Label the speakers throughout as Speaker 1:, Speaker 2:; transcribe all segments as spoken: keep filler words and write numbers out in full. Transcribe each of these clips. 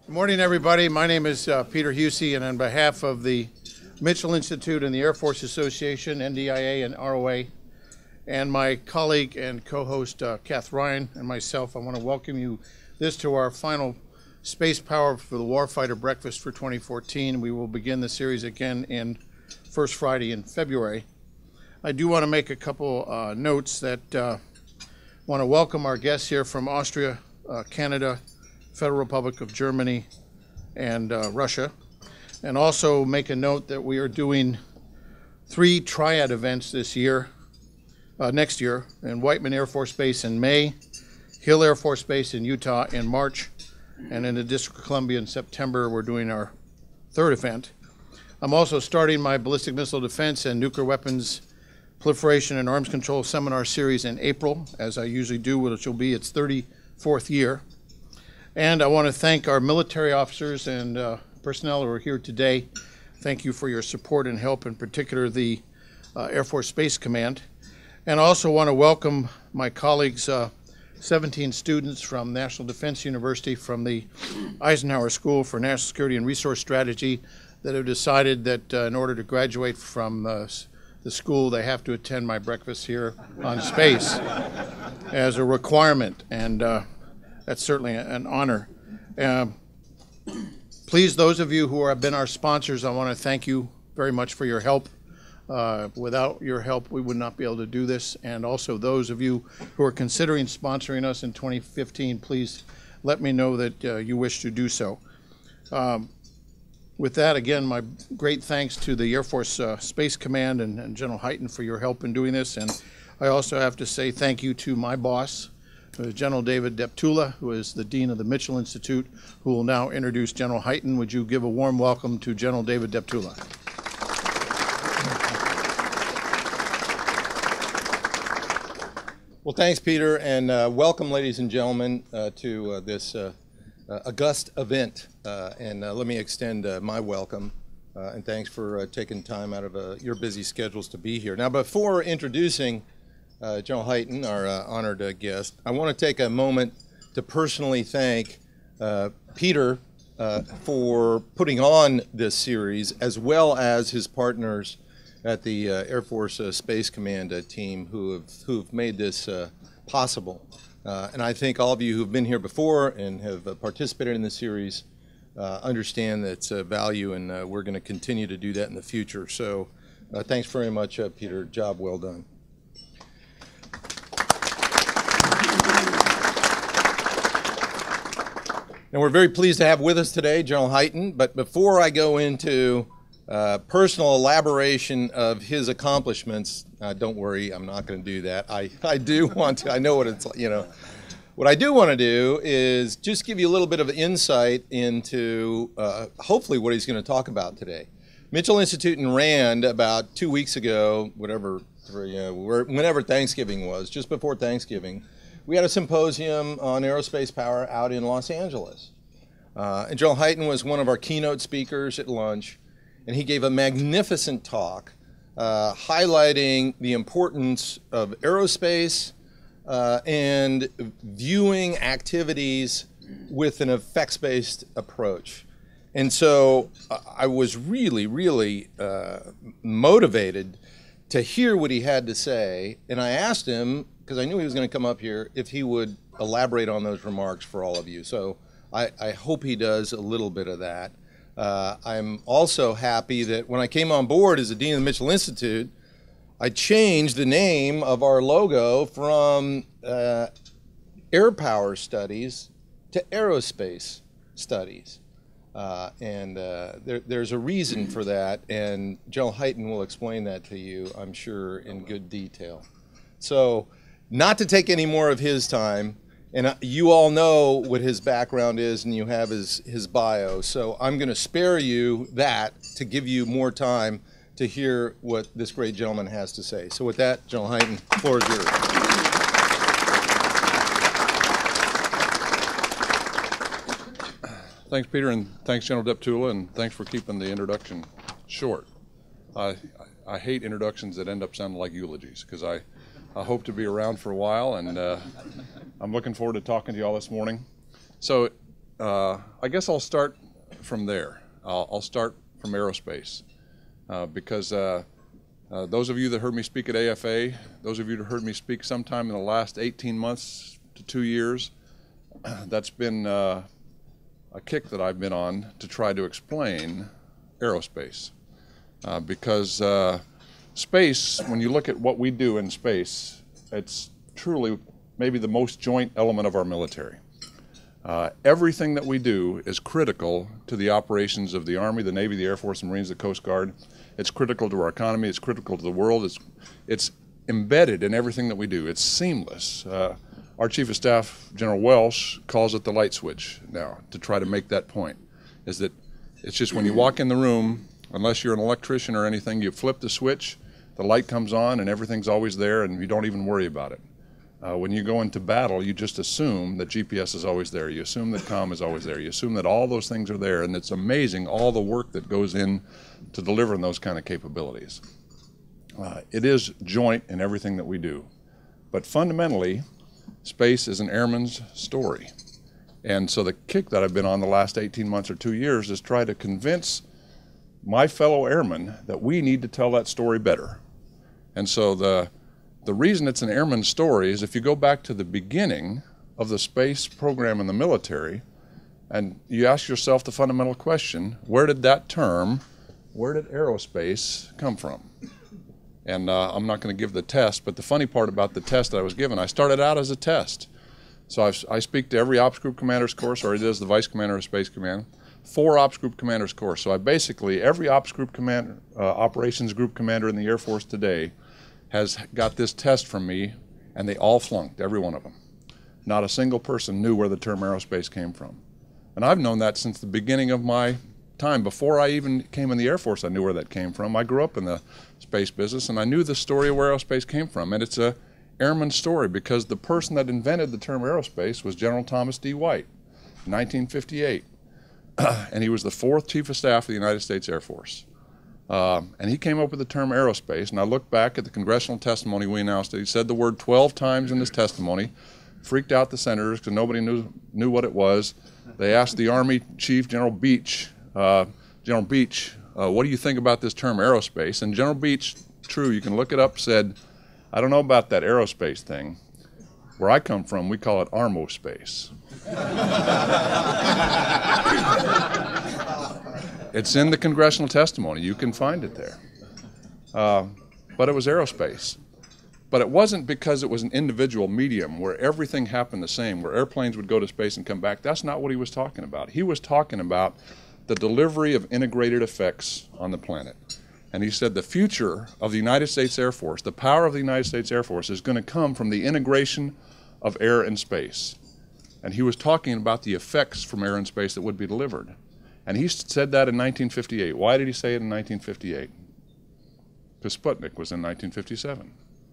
Speaker 1: Good morning, everybody. My name is uh, Peter Husey, and on behalf of the Mitchell Institute and the Air Force Association, N D I A and R O A, and my colleague and co-host uh, Kath Ryan and myself, I want to welcome you this to our final Space Power for the Warfighter Breakfast for twenty fourteen. We will begin the series again in first Friday in February. I do want to make a couple uh, notes that uh, want to welcome our guests here from Austria, uh, Canada, Federal Republic of Germany, and uh, Russia, and also make a note that we are doing three triad events this year, uh, next year, in Whiteman Air Force Base in May, Hill Air Force Base in Utah in March, and in the District of Columbia in September. We're doing our third event. I'm also starting my ballistic missile defense and nuclear weapons proliferation and arms control seminar series in April, as I usually do, which will be its thirty-fourth year. And I want to thank our military officers and uh, personnel who are here today. Thank you for your support and help, in particular the uh, Air Force Space Command. And I also want to welcome my colleagues, uh, seventeen students from National Defense University from the Eisenhower School for National Security and Resource Strategy that have decided that uh, in order to graduate from uh, the school, they have to attend my breakfast here on space as a requirement. And uh, that's certainly an honor. Uh, please, those of you who have been our sponsors, I want to thank you very much for your help. Uh, without your help, we would not be able to do this. And also those of you who are considering sponsoring us in twenty fifteen, please let me know that uh, you wish to do so. Um, with that, again, my great thanks to the Air Force uh, Space Command and, and General Hyten for your help in doing this. And I also have to say thank you to my boss, General David Deptula, who is the Dean of the Mitchell Institute, who will now introduce General Hyten. Would you give a warm welcome to General David Deptula?
Speaker 2: Well, thanks, Peter, and uh, welcome, ladies and gentlemen, uh, to uh, this uh, uh, august event. Uh, and uh, let me extend uh, my welcome uh, and thanks for uh, taking time out of uh, your busy schedules to be here. Now, before introducing Uh, General Hyten, our uh, honored uh, guest, I want to take a moment to personally thank uh, Peter uh, for putting on this series, as well as his partners at the uh, Air Force uh, Space Command uh, team who have who've made this uh, possible. Uh, and I think all of you who've been here before and have uh, participated in the series uh, understand its uh, value, and uh, we're going to continue to do that in the future. So uh, thanks very much, uh, Peter. Job well done. And we're very pleased to have with us today General Hyten, but before I go into uh, personal elaboration of his accomplishments, uh, don't worry, I'm not going to do that. I, I do want to, I know what it's like, you know. What I do want to do is just give you a little bit of insight into uh, hopefully what he's going to talk about today. Mitchell Institute in Rand about two weeks ago, whatever, you know, whenever Thanksgiving was, just before Thanksgiving, we had a symposium on aerospace power out in Los Angeles. Uh, and General Hyten was one of our keynote speakers at lunch, and he gave a magnificent talk uh, highlighting the importance of aerospace uh, and viewing activities with an effects-based approach. And so uh, I was really, really uh, motivated to hear what he had to say, and I asked him, because I knew he was going to come up here, if he would elaborate on those remarks for all of you. So I, I hope he does a little bit of that. Uh, I'm also happy that when I came on board as the Dean of the Mitchell Institute, I changed the name of our logo from uh, Air Power Studies to Aerospace Studies. Uh, and uh, there, there's a reason for that, and General Hyten will explain that to you, I'm sure, in good detail. So, not to take any more of his time, and you all know what his background is and you have his, his bio, so I'm going to spare you that to give you more time to hear what this great gentleman has to say. So with that, General Hyten, the floor is yours.
Speaker 3: Thanks, Peter, and thanks, General Deptula, and thanks for keeping the introduction short. I, I, I hate introductions that end up sounding like eulogies, because I I hope to be around for a while, and uh, I'm looking forward to talking to you all this morning. So uh, I guess I'll start from there. I'll, I'll start from aerospace uh, because uh, uh, those of you that heard me speak at A F A, those of you that heard me speak sometime in the last eighteen months to two years, that's been uh, a kick that I've been on to try to explain aerospace. Uh, because uh, space, when you look at what we do in space, it's truly maybe the most joint element of our military. Uh, everything that we do is critical to the operations of the Army, the Navy, the Air Force, the Marines, the Coast Guard. It's critical to our economy. It's critical to the world. It's, it's embedded in everything that we do. It's seamless. Uh, our Chief of Staff, General Welsh, calls it the light switch now to try to make that point, is that it's just when you walk in the room, unless you're an electrician or anything, you flip the switch, the light comes on, and everything's always there, and you don't even worry about it. Uh, when you go into battle, you just assume that G P S is always there. You assume that comm is always there. You assume that all those things are there, and it's amazing all the work that goes in to delivering those kind of capabilities. Uh, it is joint in everything that we do. But fundamentally, space is an airman's story. And so the kick that I've been on the last eighteen months or two years is try to convince my fellow airmen that we need to tell that story better. And so the, the reason it's an airman's story is if you go back to the beginning of the space program in the military and you ask yourself the fundamental question, where did that term, where did aerospace come from? And uh, I'm not going to give the test, but the funny part about the test that I was given, I started out as a test. So I've, I speak to every ops group commander's course, or it is the vice commander of Space Command, four ops group commanders course. So I basically, every ops group commander, uh, operations group commander in the Air Force today has got this test from me, and they all flunked, every one of them. Not a single person knew where the term aerospace came from. And I've known that since the beginning of my time. Before I even came in the Air Force, I knew where that came from. I grew up in the space business, and I knew the story of where aerospace came from. And it's a airman story because the person that invented the term aerospace was General Thomas D. White in nineteen fifty-eight. And he was the fourth Chief of Staff of the United States Air Force. Uh, and he came up with the term aerospace, and I look back at the congressional testimony we announced it. He said the word twelve times in his testimony, freaked out the senators because nobody knew, knew what it was. They asked the Army Chief, General Beach, uh, General Beach, uh, what do you think about this term aerospace? And General Beach, true, you can look it up, said, I don't know about that aerospace thing. Where I come from, we call it armospace. It's in the congressional testimony. You can find it there. Uh, but it was aerospace. But it wasn't because it was an individual medium where everything happened the same, where airplanes would go to space and come back. That's not what he was talking about. He was talking about the delivery of integrated effects on the planet. And he said the future of the United States Air Force, the power of the United States Air Force, is going to come from the integration of air and space. And he was talking about the effects from air and space that would be delivered. And he said that in nineteen fifty-eight. Why did he say it in nineteen fifty-eight? Because Sputnik was in nineteen fifty-seven.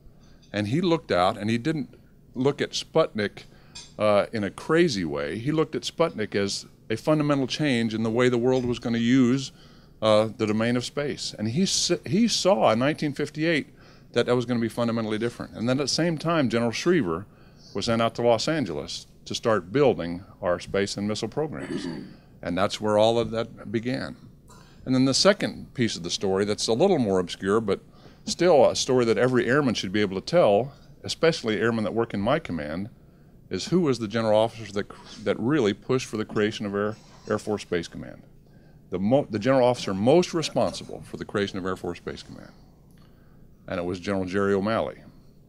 Speaker 3: And he looked out, and he didn't look at Sputnik uh, in a crazy way. He looked at Sputnik as a fundamental change in the way the world was going to use uh, the domain of space. And he, he saw in nineteen fifty-eight that that was going to be fundamentally different. And then at the same time, General Schriever was sent out to Los Angeles to start building our space and missile programs. And that's where all of that began. And then the second piece of the story that's a little more obscure, but still a story that every airman should be able to tell, especially airmen that work in my command, is who was the general officer that, that really pushed for the creation of Air, Air Force Base Command. The, mo the general officer most responsible for the creation of Air Force Base Command. And it was General Jerry O'Malley.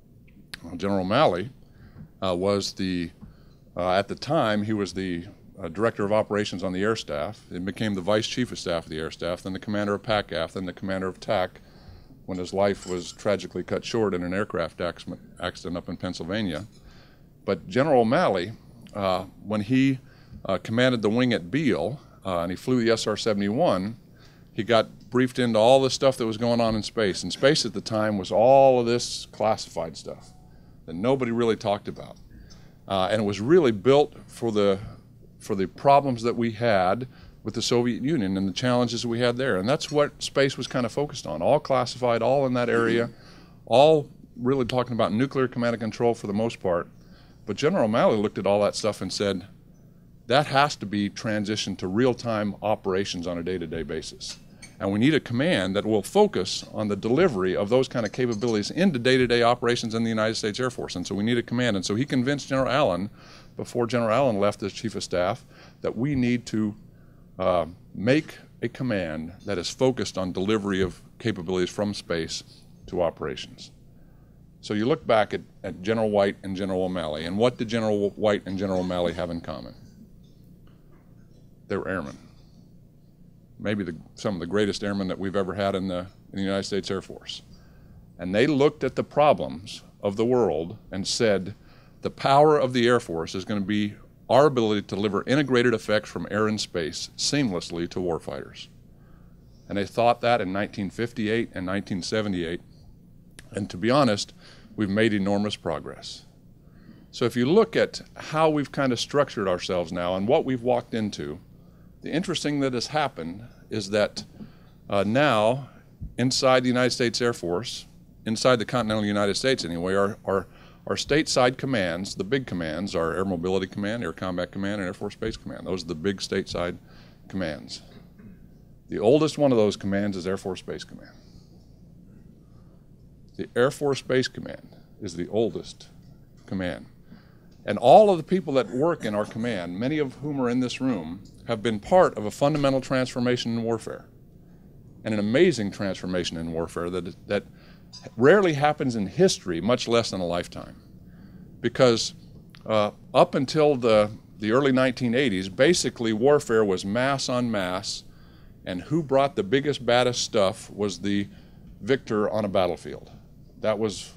Speaker 3: Well, General O'Malley uh, was the, uh, at the time, he was the uh, Director of Operations on the Air Staff. He became the Vice Chief of Staff of the Air Staff, then the Commander of PACAF, then the Commander of T A C, when his life was tragically cut short in an aircraft accident up in Pennsylvania. But General O'Malley, uh, when he uh, commanded the wing at Beale, uh, and he flew the S R seventy-one, he got briefed into all the stuff that was going on in space. And space at the time was all of this classified stuff that nobody really talked about. Uh, and it was really built for the, for the problems that we had with the Soviet Union and the challenges that we had there. And that's what space was kind of focused on, all classified, all in that area, all really talking about nuclear command and control for the most part. But General O'Malley looked at all that stuff and said, that has to be transitioned to real-time operations on a day-to-day basis. And we need a command that will focus on the delivery of those kind of capabilities into day-to-day operations in the United States Air Force. And so we need a command. And so he convinced General Allen, before General Allen left as Chief of Staff, that we need to uh, make a command that is focused on delivery of capabilities from space to operations. So you look back at, at General White and General O'Malley, and what did General White and General O'Malley have in common? They were airmen. Maybe the, some of the greatest airmen that we've ever had in the, in the United States Air Force. And they looked at the problems of the world and said, the power of the Air Force is going to be our ability to deliver integrated effects from air and space seamlessly to warfighters. And they thought that in nineteen fifty-eight and nineteen seventy-eight. And to be honest, we've made enormous progress. So if you look at how we've kind of structured ourselves now and what we've walked into, the interesting that has happened is that uh, now, inside the United States Air Force, inside the continental United States anyway, our, our, our stateside commands, the big commands, are Air Mobility Command, Air Combat Command, and Air Force Base Command. Those are the big stateside commands. The oldest one of those commands is Air Force Base Command. The Air Force Base Command is the oldest command. And all of the people that work in our command, many of whom are in this room, have been part of a fundamental transformation in warfare. And an amazing transformation in warfare that, that rarely happens in history, much less in a lifetime. Because uh, up until the, the early nineteen eighties, basically warfare was mass on mass, and who brought the biggest, baddest stuff was the victor on a battlefield. That was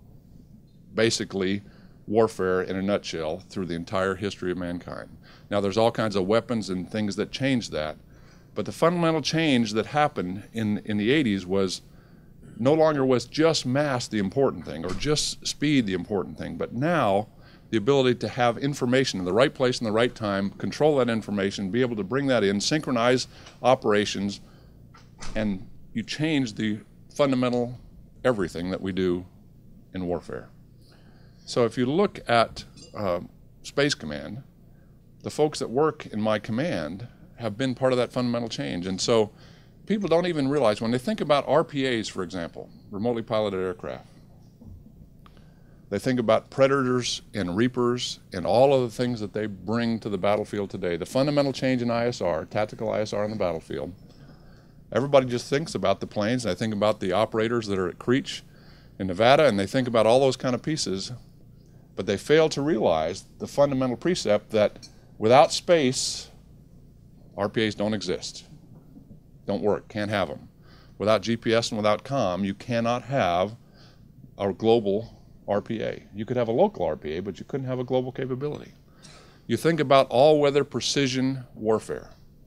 Speaker 3: basically warfare in a nutshell through the entire history of mankind. Now there's all kinds of weapons and things that changed that, but the fundamental change that happened in, in the eighties was no longer was just mass the important thing or just speed the important thing, but now the ability to have information in the right place in the right time, control that information, be able to bring that in, synchronize operations, and you change the fundamental everything that we do in warfare. So if you look at uh, Space Command, the folks that work in my command have been part of that fundamental change. And so people don't even realize when they think about R P As, for example, remotely piloted aircraft, they think about Predators and Reapers and all of the things that they bring to the battlefield today. The fundamental change in I S R, tactical I S R on the battlefield. Everybody just thinks about the planes. They think about the operators that are at Creech in Nevada, and they think about all those kind of pieces, but they fail to realize the fundamental precept that without space, R P As don't exist, don't work, can't have them. Without G P S and without comm, you cannot have a global R P A. You could have a local R P A, but you couldn't have a global capability. You think about all-weather precision warfare.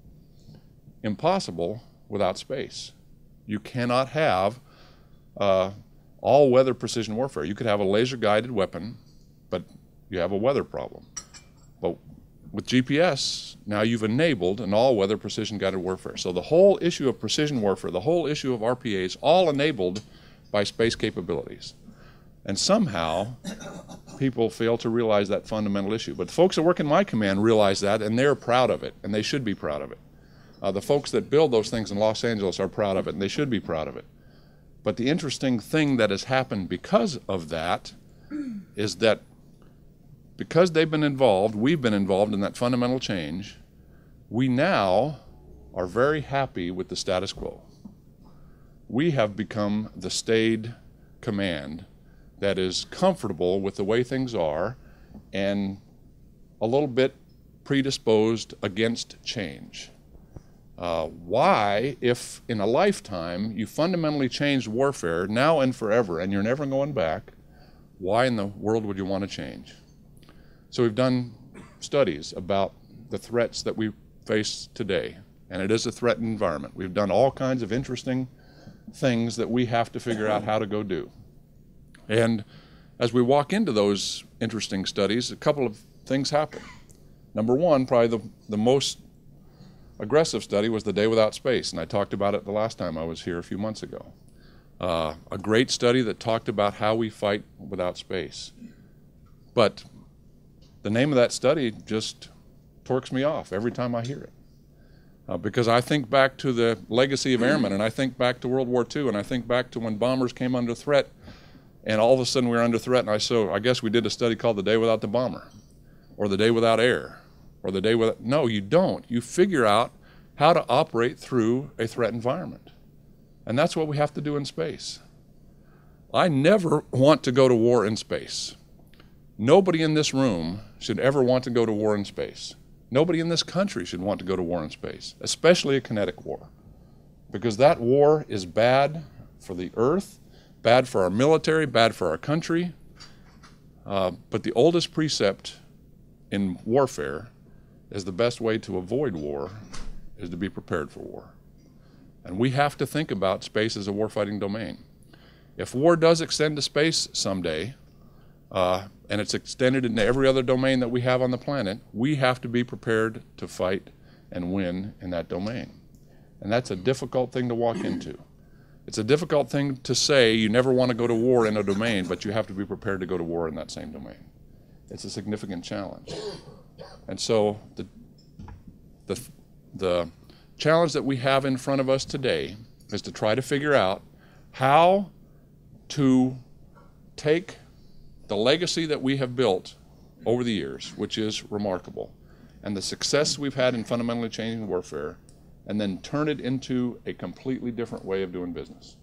Speaker 3: Impossible without space. You cannot have uh, all-weather precision warfare. You could have a laser-guided weapon, but you have a weather problem. But with G P S, now you've enabled an all-weather precision-guided warfare. So the whole issue of precision warfare, the whole issue of R P As, all enabled by space capabilities. And somehow, people fail to realize that fundamental issue. But the folks that work in my command realize that, and they're proud of it, and they should be proud of it. Uh, the folks that build those things in Los Angeles are proud of it, and they should be proud of it. But the interesting thing that has happened because of that is that because they've been involved, we've been involved in that fundamental change, we now are very happy with the status quo. We have become the staid command that is comfortable with the way things are and a little bit predisposed against change. Uh, why, if in a lifetime you fundamentally changed warfare now and forever and you're never going back, why in the world would you want to change? So we've done studies about the threats that we face today, and it is a threatened environment. We've done all kinds of interesting things that we have to figure out how to go do. And as we walk into those interesting studies, a couple of things happen. Number one, probably the, the most aggressive study was the Day Without Space, and I talked about it the last time I was here a few months ago. Uh, a great study that talked about how we fight without space. But the name of that study just torques me off every time I hear it. Uh, because I think back to the legacy of airmen, and I think back to World War Two, and I think back to when bombers came under threat, and all of a sudden we were under threat, and I so I guess we did a study called The Day Without the Bomber, or The Day Without Air, or The Day Without... No, you don't. You figure out how to operate through a threat environment. And that's what we have to do in space. I never want to go to war in space. Nobody in this room should ever want to go to war in space. Nobody in this country should want to go to war in space, especially a kinetic war, because that war is bad for the Earth, bad for our military, bad for our country. Uh, but the oldest precept in warfare is the best way to avoid war is to be prepared for war. And we have to think about space as a warfighting domain. If war does extend to space someday, uh, and it's extended into every other domain that we have on the planet, we have to be prepared to fight and win in that domain. And that's a difficult thing to walk into. It's a difficult thing to say you never want to go to war in a domain, but you have to be prepared to go to war in that same domain. It's a significant challenge. And so the, the, the challenge that we have in front of us today is to try to figure out how to take the legacy that we have built over the years, which is remarkable, and the success we've had in fundamentally changing warfare, and then turn it into a completely different way of doing business.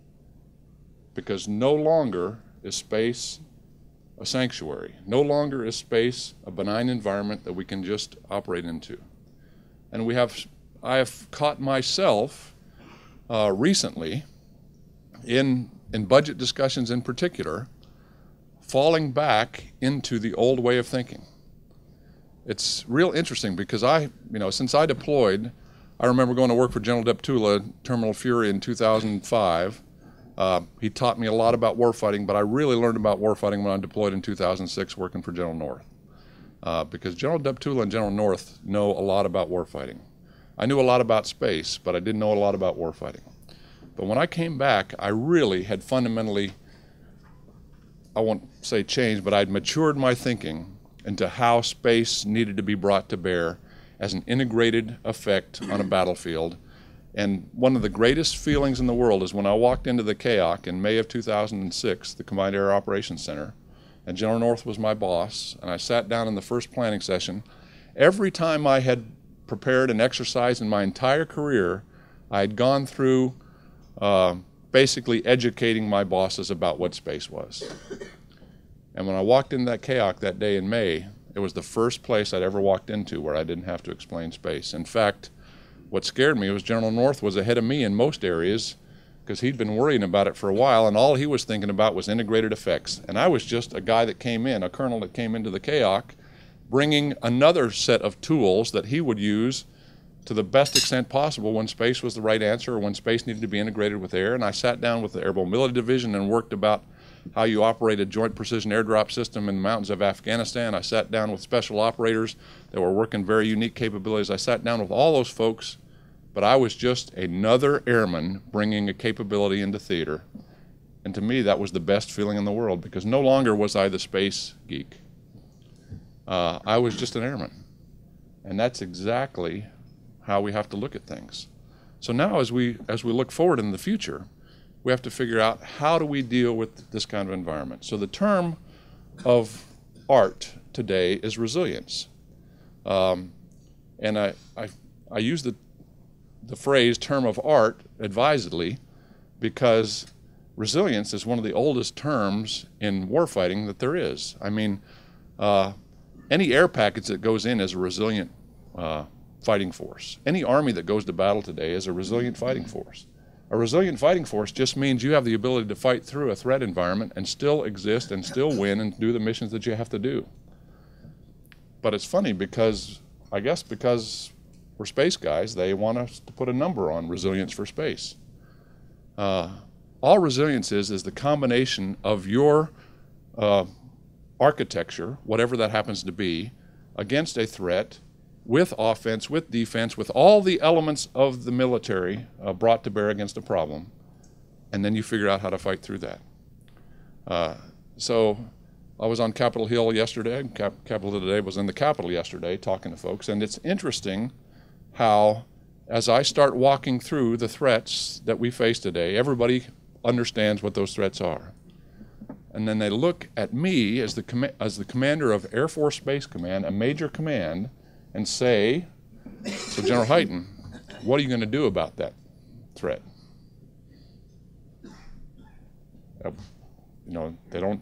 Speaker 3: Because no longer is space a sanctuary. No longer is space a benign environment that we can just operate into. And we have, I have caught myself uh, recently in, in budget discussions in particular, falling back into the old way of thinking. It's real interesting because I, you know, since I deployed, I remember going to work for General Deptula, Terminal Fury in two thousand five. Uh, he taught me a lot about warfighting, but I really learned about warfighting when I deployed in two thousand six working for General North. Uh, because General Deptula and General North know a lot about warfighting. I knew a lot about space, but I didn't know a lot about warfighting. But when I came back, I really had fundamentally, I won't say changed, but I'd matured my thinking into how space needed to be brought to bear as an integrated effect on a battlefield. And one of the greatest feelings in the world is when I walked into the K O C in May of two thousand six, the Combined Air Operations Center, and General North was my boss, and I sat down in the first planning session. Every time I had prepared an exercise in my entire career, I had gone through uh, basically educating my bosses about what space was. And when I walked into that K O C that day in May, it was the first place I'd ever walked into where I didn't have to explain space. In fact, what scared me was General North was ahead of me in most areas because he'd been worrying about it for a while, and all he was thinking about was integrated effects. And I was just a guy that came in, a colonel that came into the K O C, bringing another set of tools that he would use to the best extent possible when space was the right answer or when space needed to be integrated with air. And I sat down with the Airborne Mobility Division and worked about how you operate a joint precision airdrop system in the mountains of Afghanistan. I sat down with special operators that were working very unique capabilities. I sat down with all those folks, but I was just another airman bringing a capability into theater. And to me, that was the best feeling in the world because no longer was I the space geek. Uh, I was just an airman. And that's exactly how we have to look at things. So now as we, as we look forward in the future, we have to figure out how do we deal with this kind of environment. So the term of art today is resilience. Um, and I, I, I use the, the phrase term of art advisedly because resilience is one of the oldest terms in warfighting that there is. I mean, uh, any air package that goes in is a resilient uh, fighting force. Any army that goes to battle today is a resilient fighting force. A resilient fighting force just means you have the ability to fight through a threat environment and still exist and still win and do the missions that you have to do. But it's funny because, I guess because we're space guys, they want us to put a number on resilience for space. Uh, all resilience is is the combination of your uh, architecture, whatever that happens to be, against a threat with offense, with defense, with all the elements of the military uh, brought to bear against a problem, and then you figure out how to fight through that. Uh, so I was on Capitol Hill yesterday. Cap Capitol Hill today was in the Capitol yesterday talking to folks, and it's interesting how, as I start walking through the threats that we face today, everybody understands what those threats are. And then they look at me as the, com as the commander of Air Force Base Command, a major command, and say, so General Hyten, what are you going to do about that threat? Uh, you know, they don't,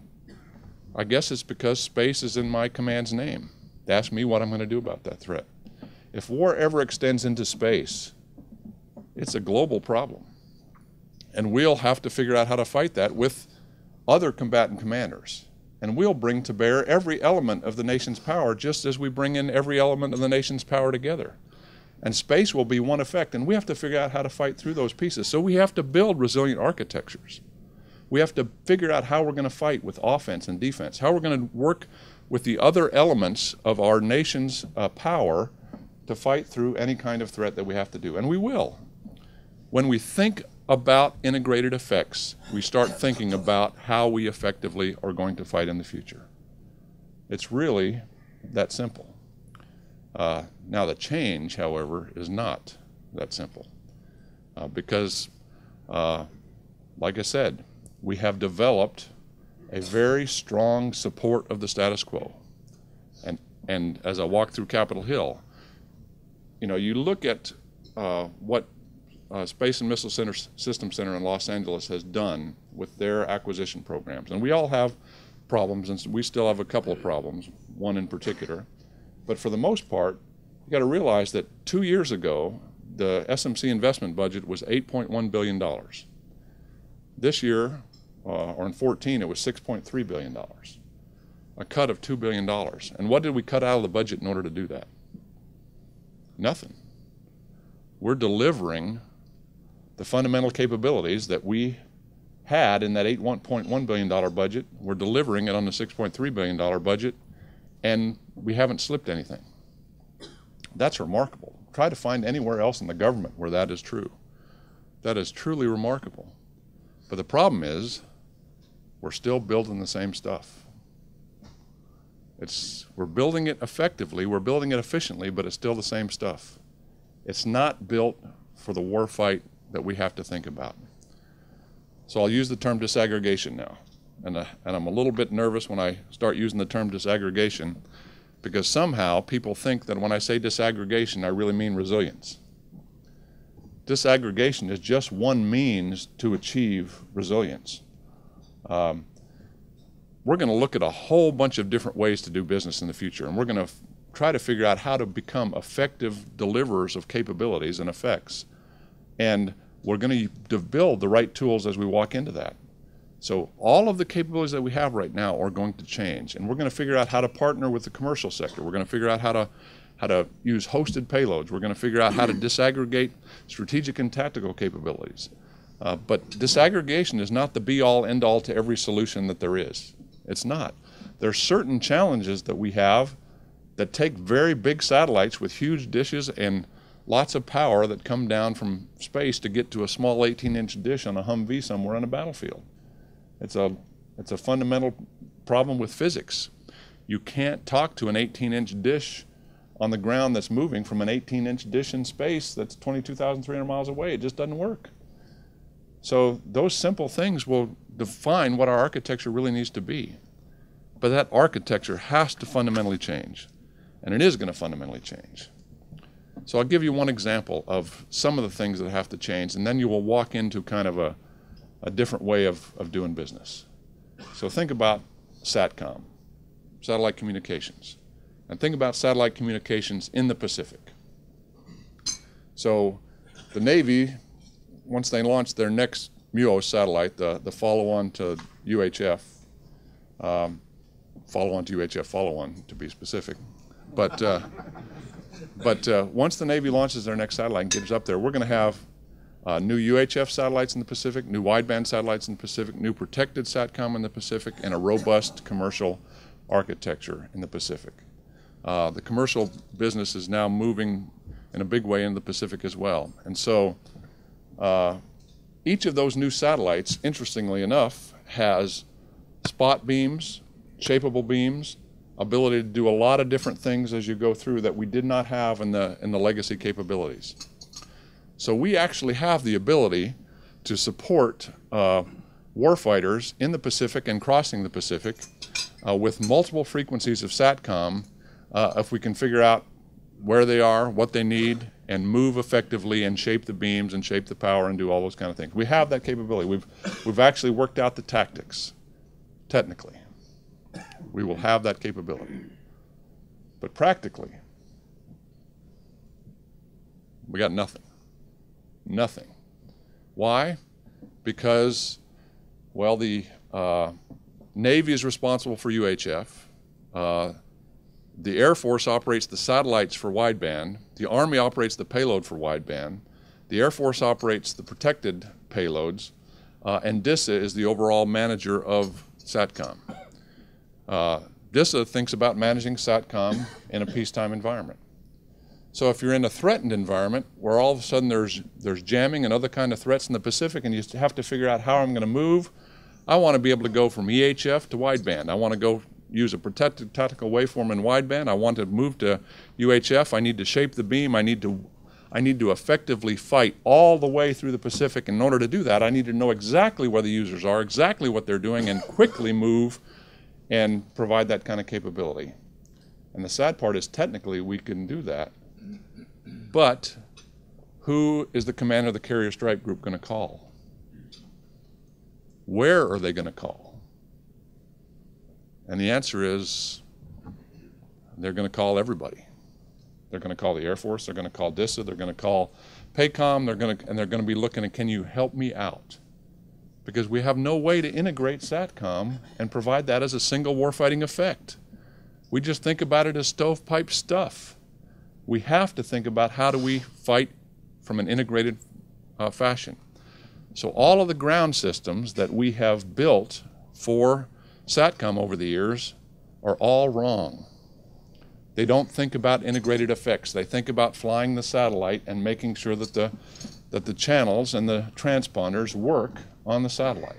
Speaker 3: I guess it's because space is in my command's name. They ask me what I'm going to do about that threat. If war ever extends into space, it's a global problem. And we'll have to figure out how to fight that with other combatant commanders. And we'll bring to bear every element of the nation's power, just as we bring in every element of the nation's power together. And space will be one effect, and we have to figure out how to fight through those pieces. So we have to build resilient architectures. We have to figure out how we're going to fight with offense and defense, how we're going to work with the other elements of our nation's uh, power to fight through any kind of threat that we have to do. And we will. When we think about integrated effects, we start thinking about how we effectively are going to fight in the future. It's really that simple. Uh, now the change, however, is not that simple. Uh, because, uh, like I said, we have developed a very strong support of the status quo. And, and as I walk through Capitol Hill, you know, you look at uh, what Uh, Space and Missile Center, System Center in Los Angeles has done with their acquisition programs. And we all have problems, and we still have a couple of problems, one in particular. But for the most part, you got to realize that two years ago, the S M C investment budget was eight point one billion dollars. This year, uh, or in fourteen, it was six point three billion dollars, a cut of two billion dollars. And what did we cut out of the budget in order to do that? Nothing. We're delivering the fundamental capabilities that we had in that eight point one billion dollar budget. We're delivering it on the six point three billion dollar budget, and we haven't slipped anything. That's remarkable. Try to find anywhere else in the government where that is true. That is truly remarkable. But the problem is, we're still building the same stuff. It's, we're building it effectively, we're building it efficiently, but it's still the same stuff. It's not built for the war fight that we have to think about. So I'll use the term disaggregation now. And, uh, and I'm a little bit nervous when I start using the term disaggregation, because somehow people think that when I say disaggregation, I really mean resilience. Disaggregation is just one means to achieve resilience. Um, we're going to look at a whole bunch of different ways to do business in the future, and we're going to try to figure out how to become effective deliverers of capabilities and effects. And we're going to build the right tools as we walk into that. So all of the capabilities that we have right now are going to change, and we're going to figure out how to partner with the commercial sector. We're going to figure out how to how to use hosted payloads. We're going to figure out how to disaggregate strategic and tactical capabilities. Uh, but disaggregation is not the be-all, end-all to every solution that there is. It's not. There are certain challenges that we have that take very big satellites with huge dishes and lots of power that come down from space to get to a small eighteen inch dish on a Humvee somewhere on a battlefield. It's a, it's a fundamental problem with physics. You can't talk to an eighteen inch dish on the ground that's moving from an eighteen inch dish in space that's twenty-two thousand three hundred miles away. It just doesn't work. So those simple things will define what our architecture really needs to be. But that architecture has to fundamentally change, and it is going to fundamentally change. So I'll give you one example of some of the things that have to change, and then you will walk into kind of a, a different way of, of doing business. So think about SATCOM, satellite communications, and think about satellite communications in the Pacific. So the Navy, once they launch their next M U O S satellite, the, the follow-on to U H F, um, follow-on to U H F, follow-on to be specific, but uh, But uh, once the Navy launches their next satellite and gets up there, we're going to have uh, new U H F satellites in the Pacific, new wideband satellites in the Pacific, new protected SATCOM in the Pacific, and a robust commercial architecture in the Pacific. Uh, the commercial business is now moving in a big way in the Pacific as well. And so uh, each of those new satellites, interestingly enough, has spot beams shapeable beams, ability to do a lot of different things as you go through that we did not have in the, in the legacy capabilities. So we actually have the ability to support uh, warfighters in the Pacific and crossing the Pacific uh, with multiple frequencies of SATCOM uh, if we can figure out where they are, what they need, and move effectively and shape the beams and shape the power and do all those kind of things. We have that capability. We've, we've actually worked out the tactics, technically. We will have that capability. But practically, we got nothing. Nothing. Why? Because, well, the uh, Navy is responsible for U H F. Uh, the Air Force operates the satellites for wideband. The Army operates the payload for wideband. The Air Force operates the protected payloads. Uh, and DISA is the overall manager of SATCOM. Uh, DISA thinks about managing SATCOM in a peacetime environment. So if you're in a threatened environment where all of a sudden there's, there's jamming and other kind of threats in the Pacific and you have to figure out how I'm going to move, I want to be able to go from E H F to wideband. I want to go use a protected tactical waveform in wideband. I want to move to U H F. I need to shape the beam. I need to, I need to effectively fight all the way through the Pacific. In order to do that, I need to know exactly where the users are, exactly what they're doing, and quickly move and provide that kind of capability. And the sad part is technically we can do that. But who is the commander of the Carrier Strike Group going to call? Where are they going to call? And the answer is they're going to call everybody. They're going to call the Air Force, they're going to call DISA, they're going to call PACOM, they're going to, and they're going to be looking at, can you help me out? Because we have no way to integrate SATCOM and provide that as a single warfighting effect. We just think about it as stovepipe stuff. We have to think about how do we fight from an integrated uh, fashion. So all of the ground systems that we have built for SATCOM over the years are all wrong. They don't think about integrated effects. They think about flying the satellite and making sure that the, that the channels and the transponders work on the satellite.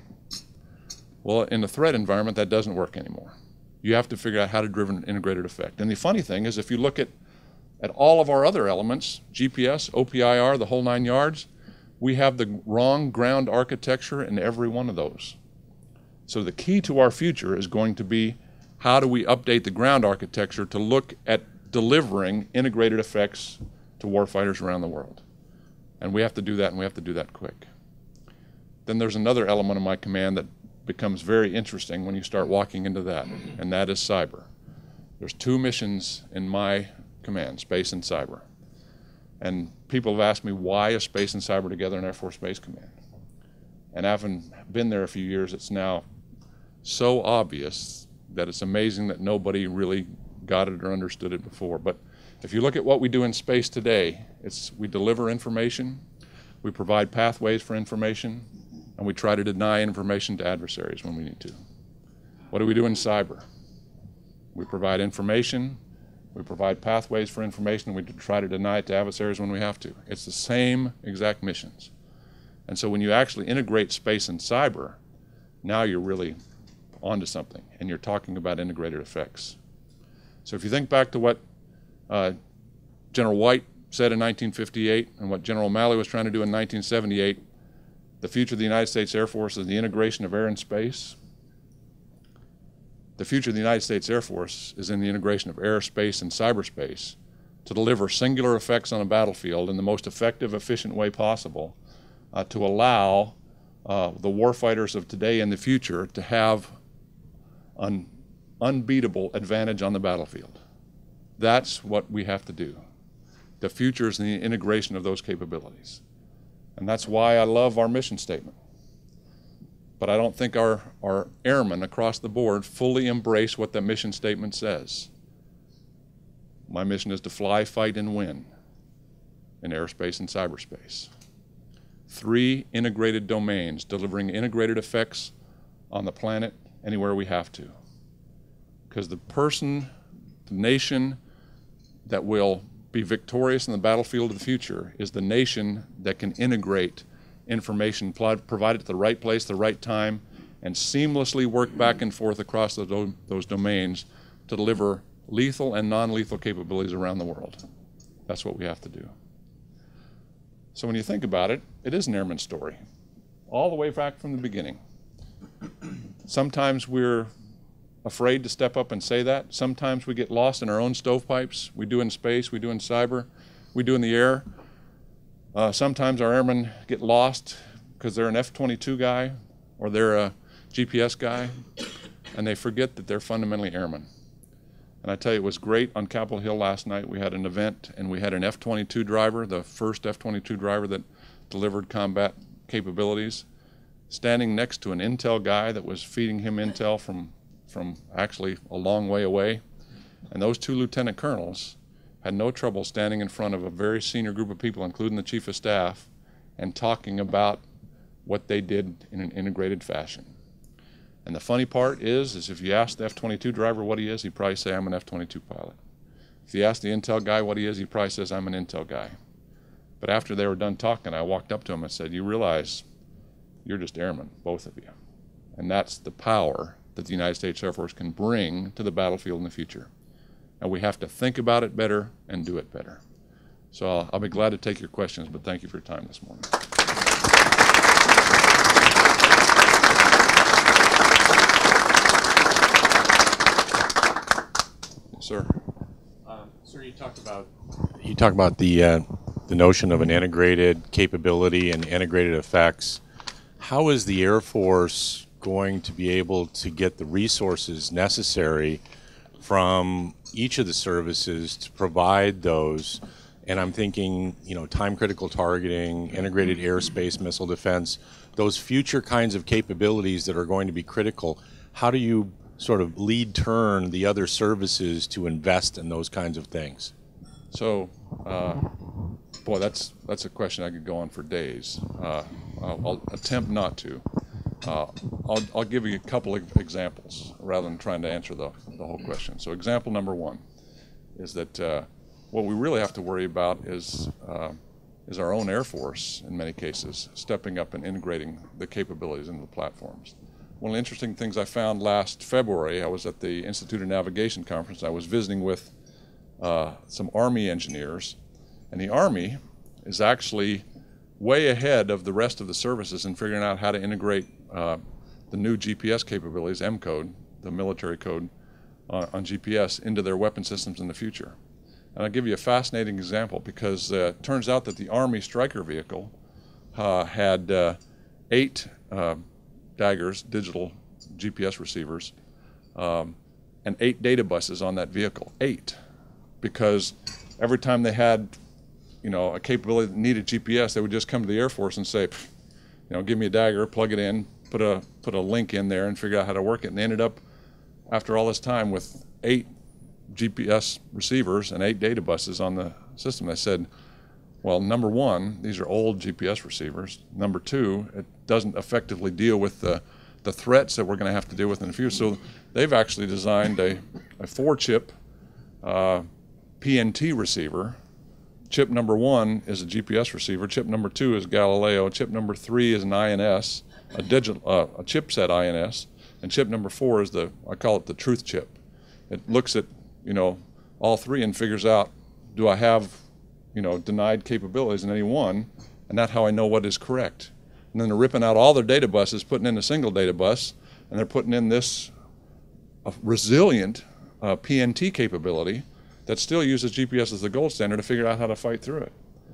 Speaker 3: Well, in the threat environment, that doesn't work anymore. You have to figure out how to drive an integrated effect. And the funny thing is, if you look at, at all of our other elements, G P S, O P I R, the whole nine yards, we have the wrong ground architecture in every one of those. So the key to our future is going to be how do we update the ground architecture to look at delivering integrated effects to warfighters around the world. And we have to do that, and we have to do that quick. Then there's another element of my command that becomes very interesting when you start walking into that, and that is cyber. There's two missions in my command, space and cyber. And people have asked me, why is space and cyber together in Air Force Base Command? And having been there a few years, it's now so obvious that it's amazing that nobody really got it or understood it before. But if you look at what we do in space today, it's we deliver information, we provide pathways for information, and we try to deny information to adversaries when we need to. What do we do in cyber? We provide information, we provide pathways for information, and we try to deny it to adversaries when we have to. It's the same exact missions. And so when you actually integrate space and cyber, now you're really onto something, and you're talking about integrated effects. So if you think back to what uh, General White said in nineteen fifty-eight and what General O'Malley was trying to do in nineteen seventy-eight, the future of the United States Air Force is the integration of air and space. The future of the United States Air Force is in the integration of aerospace and cyberspace to deliver singular effects on a battlefield in the most effective, efficient way possible uh, to allow uh, the warfighters of today and the future to have an unbeatable advantage on the battlefield. That's what we have to do. The future is in the integration of those capabilities. And that's why I love our mission statement. But I don't think our, our airmen across the board fully embrace what the mission statement says. My mission is to fly, fight, and win in aerospace and cyberspace. Three integrated domains delivering integrated effects on the planet anywhere we have to. Because the person, the nation that will be victorious in the battlefield of the future is the nation that can integrate information, provide it to the right place, the right time, and seamlessly work back and forth across those, those domains to deliver lethal and non-lethal capabilities around the world. That's what we have to do. So when you think about it, it is an airman story, all the way back from the beginning. Sometimes we're afraid to step up and say that. Sometimes we get lost in our own stovepipes. We do in space, we do in cyber, we do in the air. Uh, sometimes our airmen get lost because they're an F twenty-two guy or they're a G P S guy, and they forget that they're fundamentally airmen. And I tell you, it was great on Capitol Hill last night. We had an event, and we had an F twenty-two driver, the first F twenty-two driver that delivered combat capabilities, standing next to an intel guy that was feeding him intel from, from actually a long way away. And those two lieutenant colonels had no trouble standing in front of a very senior group of people, including the chief of staff, and talking about what they did in an integrated fashion. And the funny part is, is if you ask the F twenty-two driver what he is, he'd probably say, I'm an F twenty-two pilot. If you ask the intel guy what he is, he probably says, I'm an intel guy. But after they were done talking, I walked up to him and said, you realize you're just airmen, both of you. And that's the power that the United States Air Force can bring to the battlefield in the future. And we have to think about it better and do it better. So I'll, I'll be glad to take your questions, but thank you for your time this morning. Yes, sir.
Speaker 4: Um, sir, you talked about you talked about the uh, the notion of an integrated capability and integrated effects. How is the Air Force going to be able to get the resources necessary from each of the services to provide those? And I'm thinking, you know, time-critical targeting, integrated airspace, missile defense, those future kinds of capabilities that are going to be critical. How do you sort of lead turn the other services to invest in those kinds of things?
Speaker 3: So, uh, boy, that's that's a question I could go on for days. Uh, I'll, I'll attempt not to. Uh, I'll, I'll give you a couple of examples rather than trying to answer the, the whole question. So example number one is that uh, what we really have to worry about is, uh, is our own Air Force, in many cases, stepping up and integrating the capabilities into the platforms. One of the interesting things I found last February, I was at the Institute of Navigation conference. I was visiting with uh, some Army engineers, and the Army is actually way ahead of the rest of the services in figuring out how to integrate uh, the new G P S capabilities, M code, the military code uh, on G P S, into their weapon systems in the future. And I'll give you a fascinating example, because uh, it turns out that the Army Stryker vehicle uh, had uh, eight uh, daggers, digital G P S receivers, um, and eight data buses on that vehicle. Eight. Because every time they had, you know, a capability that needed G P S, they would just come to the Air Force and say, you know, give me a dagger, plug it in, put a put a link in there and figure out how to work it. And they ended up, after all this time, with eight G P S receivers and eight data buses on the system. They said, well, number one, these are old G P S receivers. Number two, it doesn't effectively deal with the, the threats that we're going to have to deal with in the future. So they've actually designed a, a four-chip uh, P N T receiver. Chip number one is a G P S receiver. Chip number two is Galileo. Chip number three is an I N S, a digital, uh, a chipset I N S. And chip number four is the, I call it the truth chip. It looks at, you know, all three and figures out, do I have, you know, denied capabilities in any one, and that's how I know what is correct. And then they're ripping out all their data buses, putting in a single data bus, and they're putting in this uh, resilient uh, P N T capability that still uses G P S as the gold standard to figure out how to fight through it.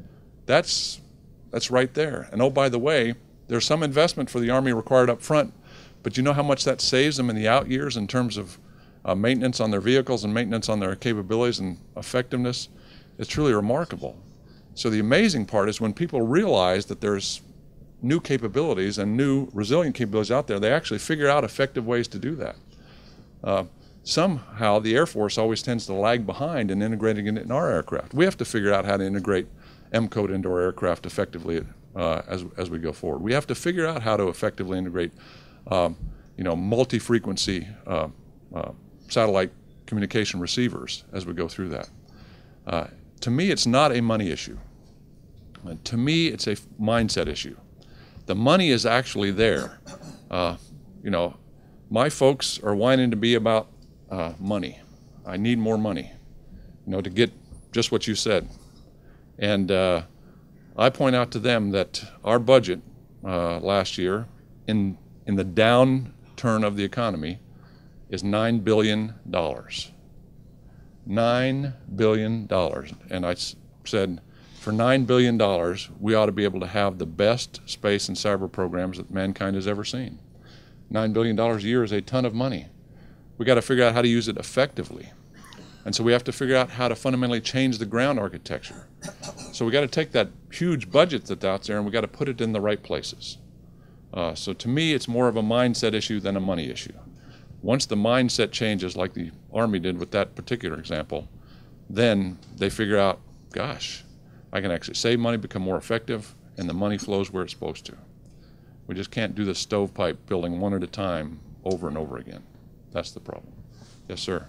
Speaker 3: That's, that's right there. And oh, by the way, there's some investment for the Army required up front, but you know how much that saves them in the out years in terms of uh, maintenance on their vehicles and maintenance on their capabilities and effectiveness? It's truly remarkable. So the amazing part is when people realize that there's new capabilities and new resilient capabilities out there, they actually figure out effective ways to do that. Uh, somehow the Air Force always tends to lag behind in integrating it in our aircraft. We have to figure out how to integrate M code into our aircraft effectively uh, as, as we go forward. We have to figure out how to effectively integrate um, you know, multi-frequency uh, uh, satellite communication receivers as we go through that. Uh, to me, it's not a money issue. Uh, to me, it's a mindset issue. The money is actually there. Uh, you know, my folks are whining to be about uh, money. I need more money, you know, to get just what you said. And uh, I point out to them that our budget uh, last year, in in the downturn of the economy, is nine billion dollars. nine billion dollars. And I said, for nine billion dollars, we ought to be able to have the best space and cyber programs that mankind has ever seen. nine billion dollars a year is a ton of money. We got to figure out how to use it effectively. And so we have to figure out how to fundamentally change the ground architecture. So we got to take that huge budget that's out there and we got to put it in the right places. Uh, so to me, it's more of a mindset issue than a money issue. Once the mindset changes, like the Army did with that particular example, then they figure out, gosh, I can actually save money, become more effective, and the money flows where it's supposed to. We just can't do the stovepipe building one at a time over and over again. That's the problem. Yes, sir.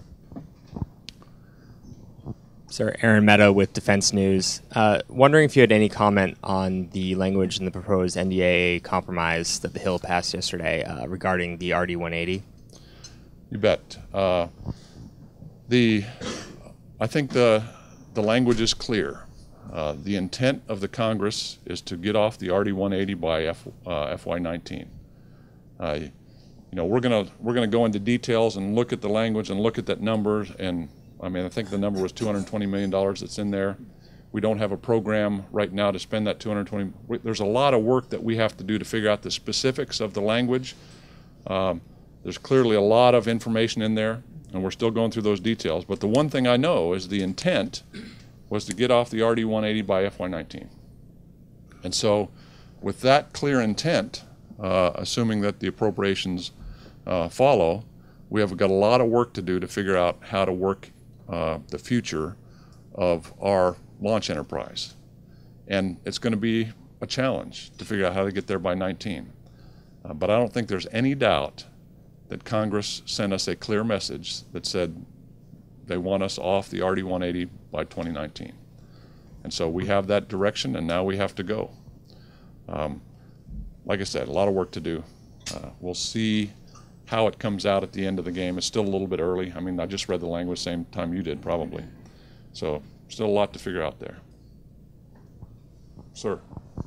Speaker 5: Sir, Aaron Meadow with Defense News. Uh, wondering if you had any comment on the language in the proposed N D A A compromise that the Hill passed yesterday uh, regarding the R D one eighty.
Speaker 3: You bet. Uh, the, I think the, the language is clear. Uh, the intent of the Congress is to get off the R D one eighty by F, uh, F Y nineteen. Uh, you know, we're gonna we're gonna go into details and look at the language and look at that number. And I mean, I think the number was two hundred twenty million dollars that's in there. We don't have a program right now to spend that two hundred twenty. There's a lot of work that we have to do to figure out the specifics of the language. Um, There's clearly a lot of information in there, and we're still going through those details. But the one thing I know is the intent was to get off the R D one eighty by F Y nineteen. And so with that clear intent, uh, assuming that the appropriations uh, follow, we have got a lot of work to do to figure out how to work uh, the future of our launch enterprise. And it's going to be a challenge to figure out how to get there by nineteen. Uh, but I don't think there's any doubt that Congress sent us a clear message that said they want us off the R D one eighty by twenty nineteen. And so we have that direction, and now we have to go. Um, like I said, a lot of work to do. Uh, we'll see how it comes out at the end of the game. It's still a little bit early. I mean, I just read the language same time you did, probably. So still a lot to figure out there. Sir.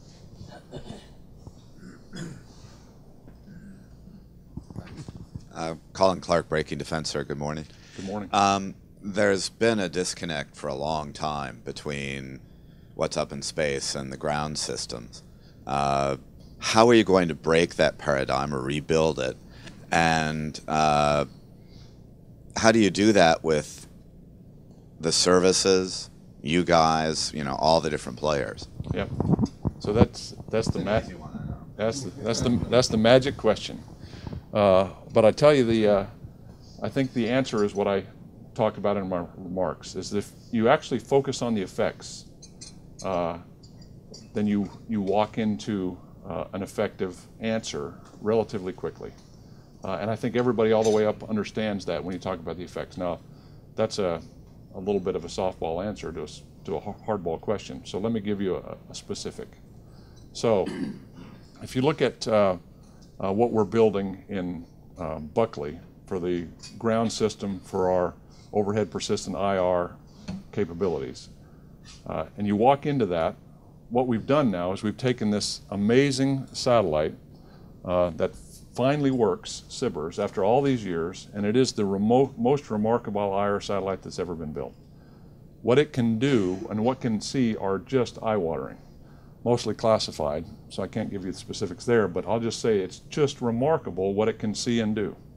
Speaker 6: Uh, Colin Clark, Breaking Defense, sir. Good morning.
Speaker 3: Good morning.
Speaker 6: Um, there's been a disconnect for a long time between what's up in space and the ground systems. Uh, how are you going to break that paradigm or rebuild it? And uh, how do you do that with the services, you guys, you know, all the different players?
Speaker 3: Yep. So that's that's the ma- that's the, that's the that's the magic question. Uh, but I tell you, the uh, I think the answer is what I talked about in my remarks, is if you actually focus on the effects, uh, then you, you walk into uh, an effective answer relatively quickly. Uh, and I think everybody all the way up understands that when you talk about the effects. Now, that's a, a little bit of a softball answer to a, to a hardball question. So let me give you a, a specific. So if you look at uh, uh, what we're building in uh, Buckley for the ground system for our overhead persistent I R capabilities, uh, and you walk into that, what we've done now is we've taken this amazing satellite uh, that finally works, SBIRS, after all these years, and it is the remote, most remarkable I R satellite that's ever been built. What it can do and what it can see are just eye-watering, mostly classified, so I can't give you the specifics there, but I'll just say it's just remarkable what it can see and do.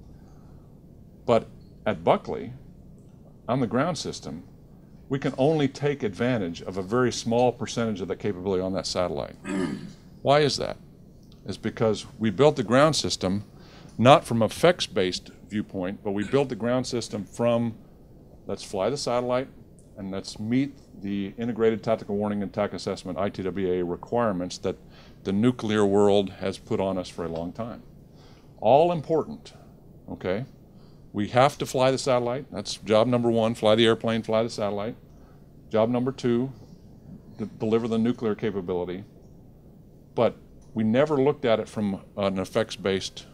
Speaker 3: But at Buckley, on the ground system, we can only take advantage of a very small percentage of the capability on that satellite. Why is that? It's because we built the ground system not from a effects-based viewpoint, but we built the ground system from let's fly the satellite and let's meet the integrated tactical warning and attack assessment I T W A requirements that the nuclear world has put on us for a long time. All important, okay? We have to fly the satellite. That's job number one, fly the airplane, fly the satellite. Job number two, to deliver the nuclear capability. But we never looked at it from an effects-based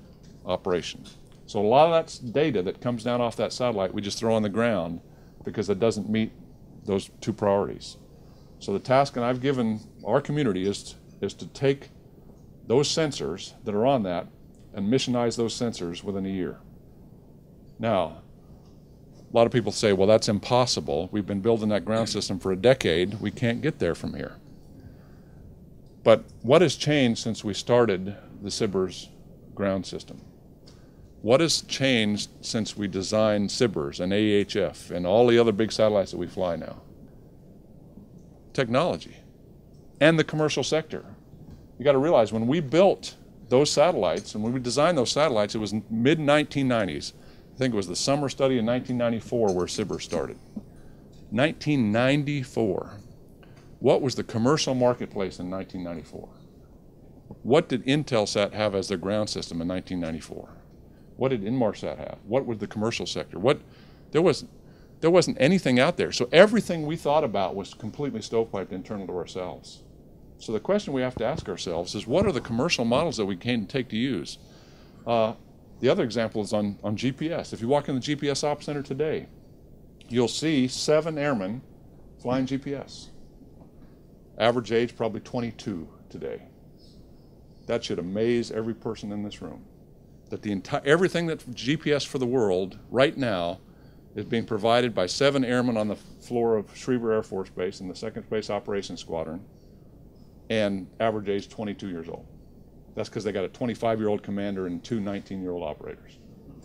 Speaker 3: operation. So a lot of that data that comes down off that satellite, we just throw on the ground because it doesn't meet those two priorities. So the task that I've given our community is, is to take those sensors that are on that and missionize those sensors within a year. Now, a lot of people say, well, that's impossible. We've been building that ground system for a decade. We can't get there from here. But what has changed since we started the SBIRS ground system? What has changed since we designed SBIRS and A E H F and all the other big satellites that we fly now? Technology and the commercial sector. You got to realize when we built those satellites and when we designed those satellites, it was mid nineteen nineties. I think it was the summer study in nineteen ninety-four where SBIRS started. nineteen ninety-four. What was the commercial marketplace in nineteen ninety-four? What did Intelsat have as their ground system in nineteen ninety-four? What did Inmarsat have? What was the commercial sector? What, there, was, there wasn't anything out there. So everything we thought about was completely stovepiped internal to ourselves. So the question we have to ask ourselves is, what are the commercial models that we can take to use? Uh, the other example is on, on G P S. If you walk in the G P S Ops Center today, you'll see seven airmen flying G P S. Average age probably twenty-two today. That should amaze every person in this room. That the entire, everything that's G P S for the world right now is being provided by seven airmen on the floor of Schriever Air Force Base in the second Space Operations Squadron, and average age twenty-two years old. That's because they got a twenty-five-year-old commander and two nineteen-year-old operators.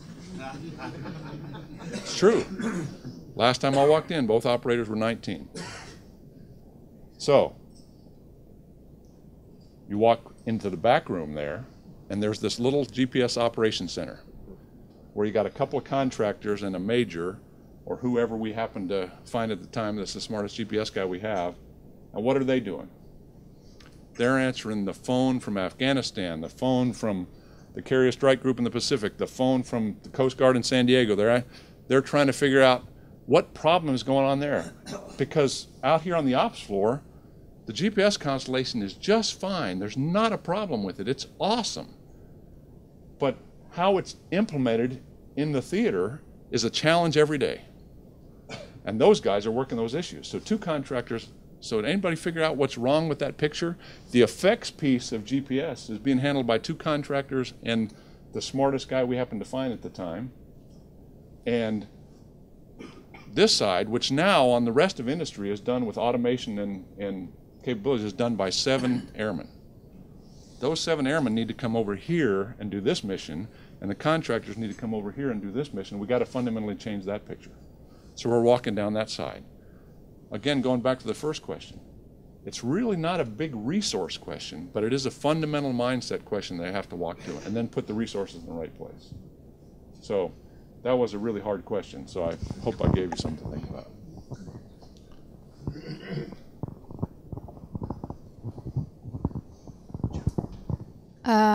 Speaker 3: It's true. Last time I walked in, both operators were nineteen. So, you walk into the back room there, and there's this little G P S operations center where you got a couple of contractors and a major, or whoever we happen to find at the time that's the smartest G P S guy we have. And what are they doing? They're answering the phone from Afghanistan, the phone from the Carrier Strike Group in the Pacific, the phone from the Coast Guard in San Diego. They're, they're trying to figure out what problem is going on there. Because out here on the ops floor, the G P S constellation is just fine. There's not a problem with it. It's awesome. But how it's implemented in the theater is a challenge every day. And those guys are working those issues. So two contractors. So did anybody figure out what's wrong with that picture? The effects piece of G P S is being handled by two contractors and the smartest guy we happened to find at the time. And this side, which now on the rest of industry is done with automation and, and capabilities, is done by seven airmen. Those seven airmen need to come over here and do this mission, and the contractors need to come over here and do this mission. We got to fundamentally change that picture. So we're walking down that side. Again, going back to the first question, it's really not a big resource question, but it is a fundamental mindset question that I have to walk to, and then put the resources in the right place. So that was a really hard question, so I hope I gave you something to think about.
Speaker 7: Uh,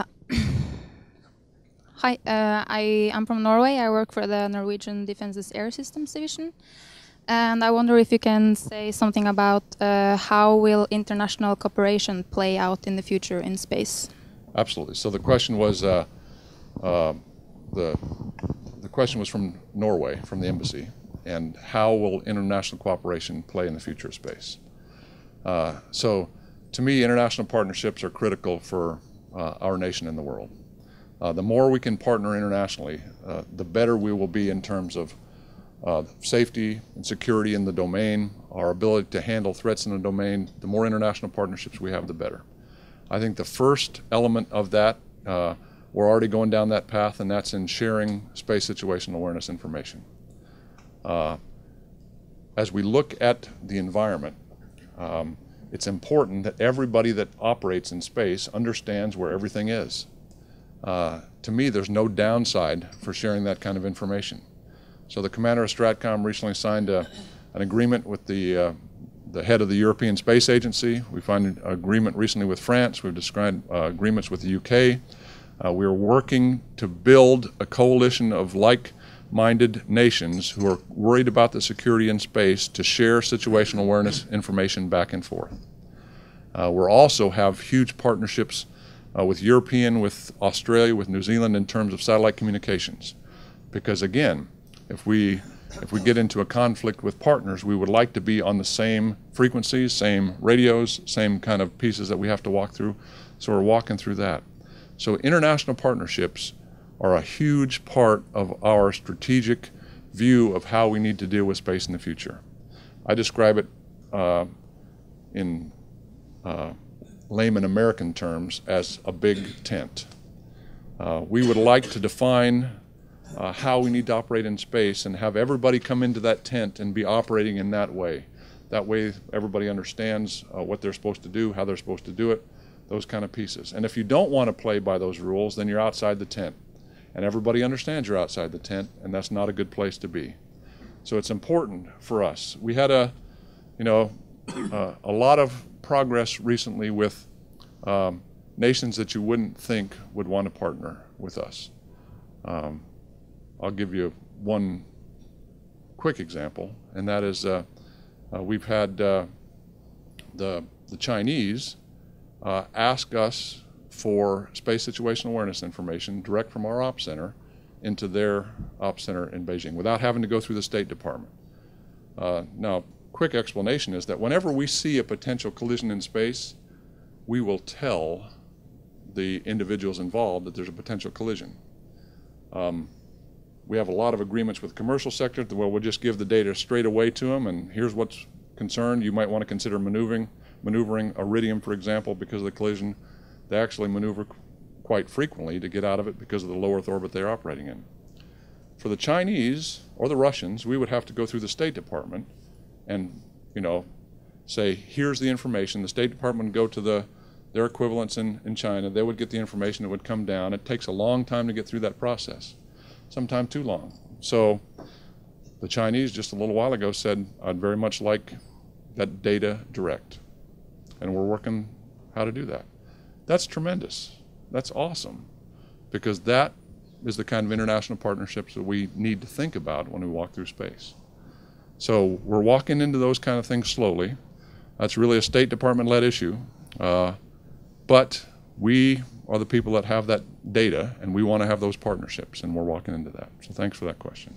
Speaker 7: hi, uh, I am from Norway. I work for the Norwegian Defense's Air Systems Division. And I wonder if you can say something about uh, how will international cooperation play out in the future in space? Absolutely.
Speaker 3: So the question was, uh, uh, the, the question was from Norway, from the embassy, and how will international cooperation play in the future of space? Uh, so to me, international partnerships are critical for uh, our nation and the world. Uh, the more we can partner internationally, uh, the better we will be in terms of Uh, safety and security in the domain, our ability to handle threats in the domain. The more international partnerships we have, the better. I think the first element of that, uh, we're already going down that path, and that's in sharing space situational awareness information. Uh, as we look at the environment, um, it's important that everybody that operates in space understands where everything is. Uh, to me, there's no downside for sharing that kind of information. So the commander of STRATCOM recently signed a, an agreement with the, uh, the head of the European Space Agency. We signed an agreement recently with France. We've described uh, agreements with the U K. Uh, we're working to build a coalition of like-minded nations who are worried about the security in space to share situational awareness information back and forth. Uh, we'll also have huge partnerships uh, with European, with Australia, with New Zealand in terms of satellite communications. Because again, if we if we get into a conflict with partners, we would like to be on the same frequencies, same radios, same kind of pieces that we have to walk through. So we're walking through that. So international partnerships are a huge part of our strategic view of how we need to deal with space in the future. I describe it uh, in uh, layman American terms as a big tent. Uh, we would like to define uh, how we need to operate in space and have everybody come into that tent and be operating in that way. That way everybody understands uh, what they're supposed to do, how they're supposed to do it, those kind of pieces. And if you don't want to play by those rules, then you're outside the tent. And everybody understands you're outside the tent, and that's not a good place to be. So it's important for us. We had a, you know, uh, a lot of progress recently with um, nations that you wouldn't think would want to partner with us. Um, I'll give you one quick example, and that is uh, uh, we've had uh, the, the Chinese uh, ask us for space situational awareness information direct from our ops center into their ops center in Beijing without having to go through the State Department. Uh, now, quick explanation is that whenever we see a potential collision in space, we will tell the individuals involved that there's a potential collision. Um, we have a lot of agreements with the commercial sector that, well, we'll just give the data straight away to them, and here's what's concerned. You might want to consider maneuvering, maneuvering Iridium, for example, because of the collision. They actually maneuver quite frequently to get out of it because of the low Earth orbit they're operating in. For the Chinese or the Russians, we would have to go through the State Department and, you know, say, here's the information. The State Department would go to the, their equivalents in, in China. They would get the information. It would come down. It takes a long time to get through that process, sometimes too long. So the Chinese just a little while ago said, I'd very much like that data direct. And we're working how to do that. That's tremendous. That's awesome, because that is the kind of international partnerships that we need to think about when we walk through space. So we're walking into those kind of things slowly. That's really a State Department-led issue, uh, but we are the people that have that data, and we want to have those partnerships, and we're walking into that. So thanks for that question.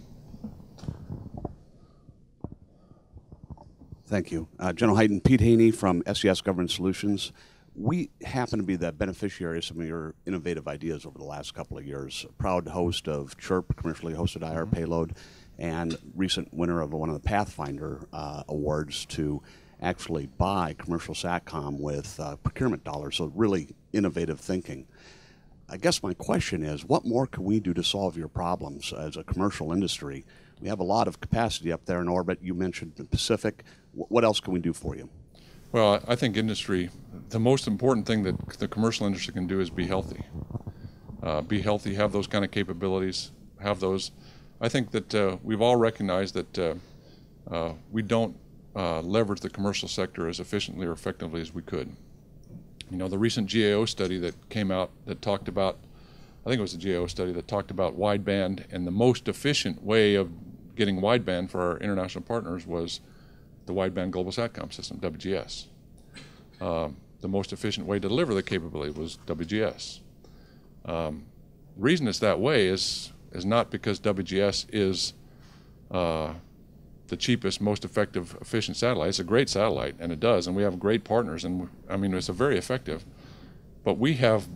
Speaker 8: Thank you. Uh, General Hyten, Pete Haney from S E S Government Solutions. We happen to be the beneficiary of some of your innovative ideas over the last couple of years. Proud host of CHIRP, commercially hosted I R mm-hmm. payload, and recent winner of one of the Pathfinder uh, awards to actually buy commercial SATCOM with uh, procurement dollars, so really innovative thinking. I guess my question is, what more can we do to solve your problems as a commercial industry? We have a lot of capacity up there in orbit. You mentioned the Pacific. What else can we do for you?
Speaker 3: Well, I think industry, the most important thing that the commercial industry can do is be healthy. Uh, be healthy, have those kind of capabilities, have those. I think that uh, we've all recognized that uh, uh, we don't uh, leverage the commercial sector as efficiently or effectively as we could. You know, the recent G A O study that came out that talked about, I think it was the G A O study that talked about wideband, and the most efficient way of getting wideband for our international partners was the wideband global SATCOM system, W G S. Um, the most efficient way to deliver the capability was W G S. Um, reason it's that way is is not because W G S is uh, the cheapest, most effective, efficient satellite. It's a great satellite, and it does, and we have great partners, and I mean, it's a very effective. But we have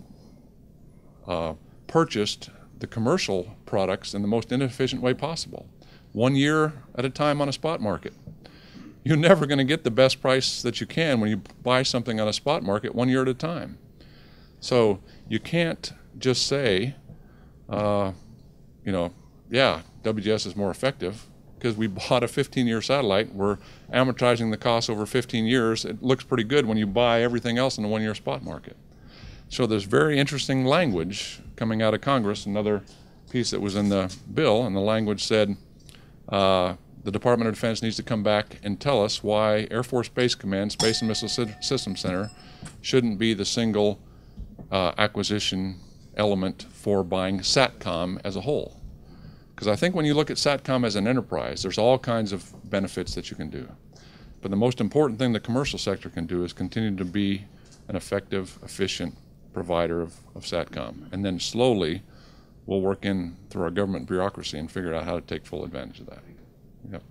Speaker 3: uh, purchased the commercial products in the most inefficient way possible, one year at a time on a spot market. You're never going to get the best price that you can when you buy something on a spot market one year at a time. So you can't just say, uh, you know, yeah, W G S is more effective because we bought a fifteen-year satellite. We're amortizing the cost over fifteen years. It looks pretty good when you buy everything else in the one-year spot market. So there's very interesting language coming out of Congress, another piece that was in the bill, and the language said, uh, the Department of Defense needs to come back and tell us why Air Force Base Command, Space and Missile Systems Center shouldn't be the single uh, acquisition element for buying SATCOM as a whole. Because I think when you look at SATCOM as an enterprise, there's all kinds of benefits that you can do. But the most important thing the commercial sector can do is continue to be an effective, efficient provider of, of SATCOM. And then slowly, we'll work in through our government bureaucracy and figure out how to take full advantage of that. Yep.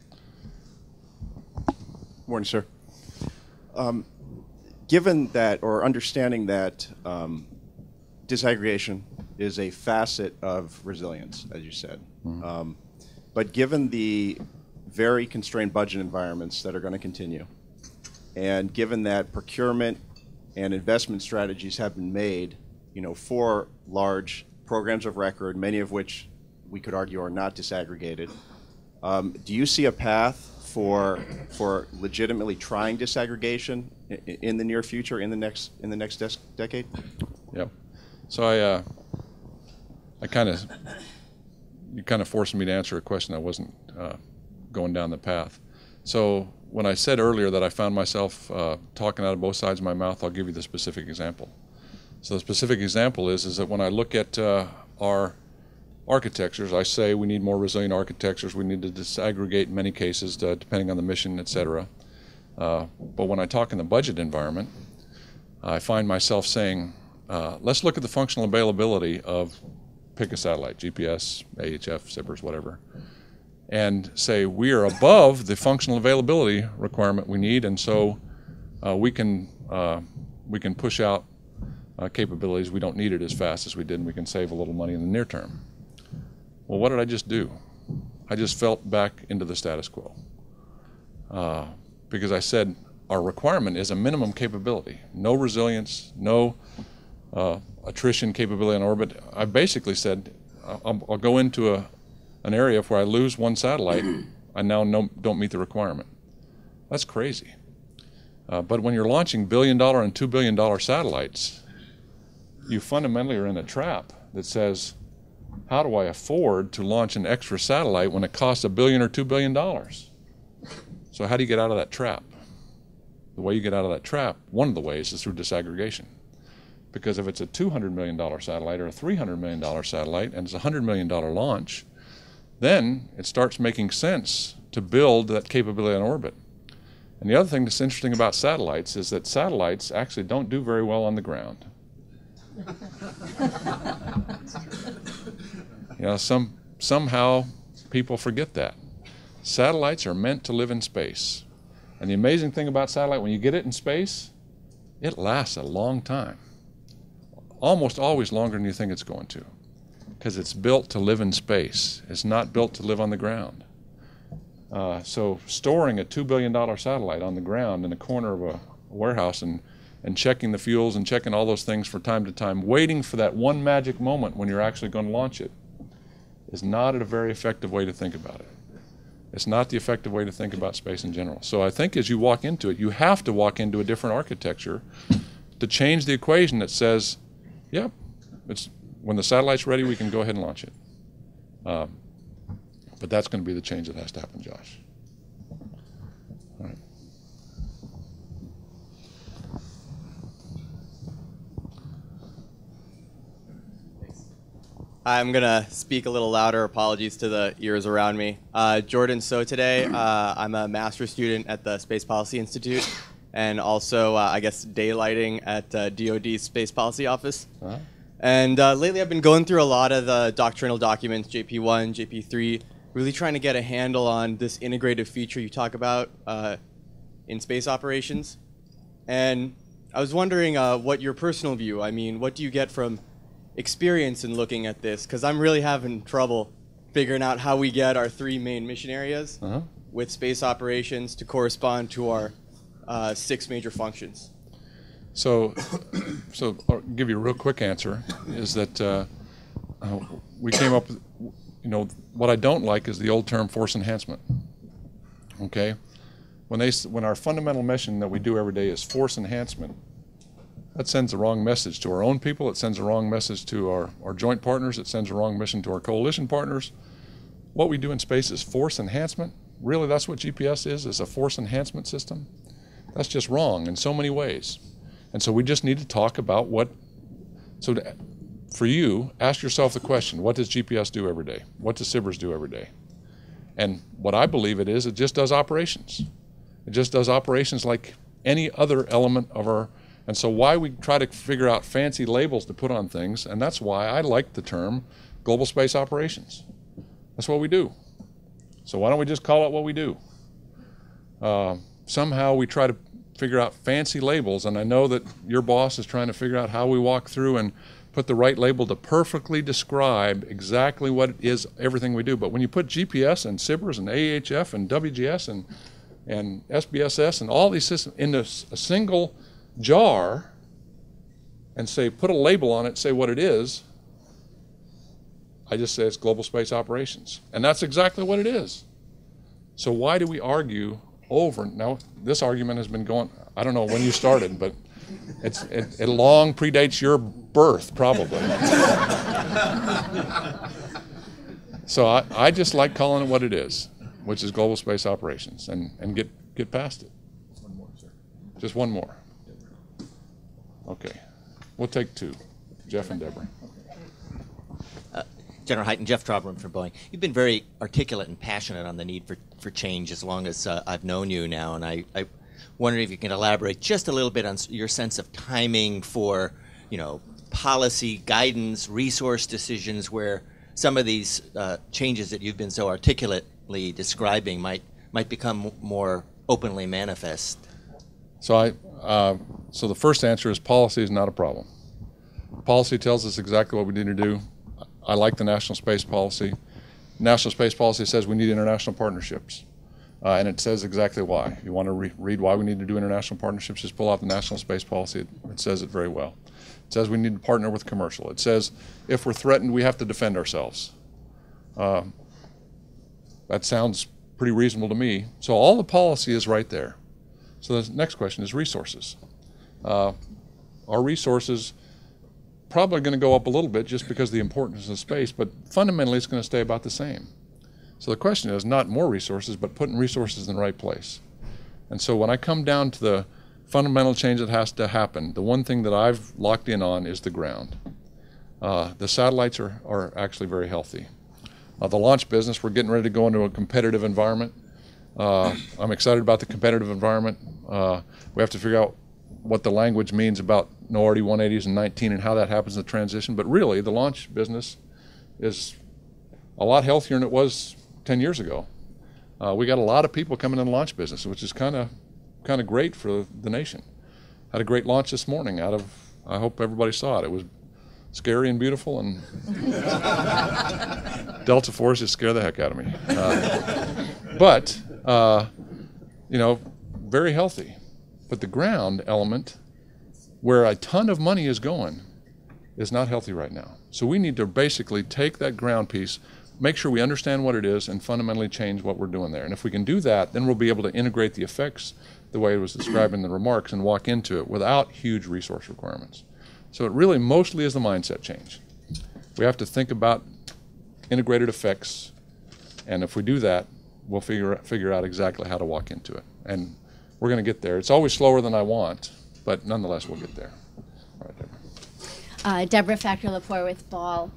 Speaker 9: Morning, sir. Um, given that, or understanding that um, disaggregation is a facet of resilience, as you said, mm-hmm. um, but given the very constrained budget environments that are going to continue, and given that procurement and investment strategies have been made, you know, for large programs of record, many of which we could argue are not disaggregated, um, do you see a path for for legitimately trying disaggregation in, in the near future, in the next in the next des- decade?
Speaker 3: Yep. So I uh, I kind of you kind of forced me to answer a question I wasn't uh, going down the path. So when I said earlier that I found myself uh, talking out of both sides of my mouth, I'll give you the specific example. So the specific example is is that when I look at uh, our architectures, I say we need more resilient architectures. We need to disaggregate in many cases, uh, depending on the mission, et cetera. Uh, but when I talk in the budget environment, I find myself saying, uh, let's look at the functional availability of pick a satellite, G P S, A H F, SIBRs, whatever, and say we are above the functional availability requirement we need, and so uh, we can uh, we can push out uh, capabilities. We don't need it as fast as we did, and we can save a little money in the near term. Well, what did I just do? I just felt back into the status quo uh, because I said our requirement is a minimum capability, no resilience, no uh, attrition capability on orbit. I basically said I'll, I'll go into a an area where I lose one satellite, I now no, don't meet the requirement. That's crazy. Uh, but when you're launching billion dollar and two billion dollar satellites, you fundamentally are in a trap that says, how do I afford to launch an extra satellite when it costs a billion or two billion dollars? So how do you get out of that trap? The way you get out of that trap, one of the ways is through disaggregation. Because if it's a two hundred million dollar satellite or a three hundred million dollar satellite and it's a one hundred million dollar launch, then it starts making sense to build that capability on orbit. And the other thing that's interesting about satellites is that satellites actually don't do very well on the ground. You know, some, somehow people forget that. Satellites are meant to live in space. And the amazing thing about satellite, when you get it in space, it lasts a long time. Almost always longer than you think it's going to. Because it's built to live in space. It's not built to live on the ground. Uh, so storing a two billion dollar satellite on the ground in a corner of a warehouse and, and checking the fuels and checking all those things from time to time, waiting for that one magic moment when you're actually going to launch it, is not a very effective way to think about it. It's not the effective way to think about space in general. So I think as you walk into it, you have to walk into a different architecture to change the equation that says, yep, it's when the satellite's ready, we can go ahead and launch it. Um, but that's going to be the change that has to happen, Josh. All right.
Speaker 10: I'm going to speak a little louder. Apologies to the ears around me. Uh, Jordan So today, uh, I'm a master's student at the Space Policy Institute and also, uh, I guess, daylighting at uh, D O D's Space Policy Office. Uh-huh. And uh, lately I've been going through a lot of the doctrinal documents, J P one, J P three, really trying to get a handle on this integrative feature you talk about uh, in space operations. And I was wondering uh, what your personal view, I mean, what do you get from experience in looking at this? Because I'm really having trouble figuring out how we get our three main mission areas uh-huh. with space operations to correspond to our uh, six major functions.
Speaker 3: So, so I'll give you a real quick answer, is that uh, uh, we came up with, you know, what I don't like is the old term force enhancement, okay? When, they, when our fundamental mission that we do every day is force enhancement, that sends the wrong message to our own people, it sends the wrong message to our, our joint partners, it sends the wrong mission to our coalition partners. What we do in space is force enhancement. Really, that's what G P S is, is a force enhancement system? That's just wrong in so many ways. And so we just need to talk about what, so to, for you, ask yourself the question, what does G P S do every day? What does SIBRs do every day? And what I believe it is, it just does operations. It just does operations like any other element of our And so why we try to figure out fancy labels to put on things, and that's why I like the term global space operations. That's what we do. So why don't we just call it what we do? Uh, somehow we try to figure out fancy labels, and I know that your boss is trying to figure out how we walk through and put the right label to perfectly describe exactly what it is, everything we do. But when you put G P S and SIBRs and A H F and W G S and, and S B S S and all these systems into a single jar and say, put a label on it, say what it is, I just say it's global space operations. And that's exactly what it is. So why do we argue over? Now, this argument has been going, I don't know when you started, but it's, it, it long predates your birth, probably. So I, I just like calling it what it is, which is global space operations, and, and get, get past it. One more, sir. Just one more. Okay. We'll take two. Jeff and Deborah.
Speaker 11: Uh, General Hyten, Jeff Traubman from Boeing. You've been very articulate and passionate on the need for, for change as long as uh, I've known you now, and I, I wonder if you can elaborate just a little bit on your sense of timing for, you know, policy, guidance, resource decisions where some of these uh, changes that you've been so articulately describing might, might become more openly manifest.
Speaker 3: So I, uh, so the first answer is policy is not a problem. Policy tells us exactly what we need to do. I like the National Space Policy. National Space Policy says we need international partnerships, uh, and it says exactly why. If you want to re read why we need to do international partnerships, just pull out the National Space Policy. It, it says it very well. It says we need to partner with commercial. It says if we're threatened, we have to defend ourselves. Uh, that sounds pretty reasonable to me. So all the policy is right there. So the next question is resources. Uh, our resources probably going to go up a little bit just because of the importance of space, but fundamentally it's going to stay about the same. So the question is not more resources, but putting resources in the right place. And so when I come down to the fundamental change that has to happen, the one thing that I've locked in on is the ground. Uh, the satellites are, are actually very healthy. Uh, the launch business, we're getting ready to go into a competitive environment. Uh, I'm excited about the competitive environment. Uh, we have to figure out what the language means about no R D one eighties and nineteen and how that happens in the transition. But really, the launch business is a lot healthier than it was ten years ago. Uh, we got a lot of people coming in the launch business, which is kind of kind of great for the nation. Had a great launch this morning out of, I hope everybody saw it. It was scary and beautiful, and Delta Force just scared the heck out of me. Uh, but, uh, you know, very healthy. But the ground element, where a ton of money is going, is not healthy right now. So we need to basically take that ground piece, make sure we understand what it is, and fundamentally change what we're doing there. And if we can do that, then we'll be able to integrate the effects the way it was described in the remarks and walk into it without huge resource requirements. So it really mostly is the mindset change. We have to think about integrated effects, and if we do that, we'll figure, figure out exactly how to walk into it. And we're going to get there. It's always slower than I want, but nonetheless, we'll get there. All right, Deborah.
Speaker 12: Uh, Deborah Factor-Lepore with Ball.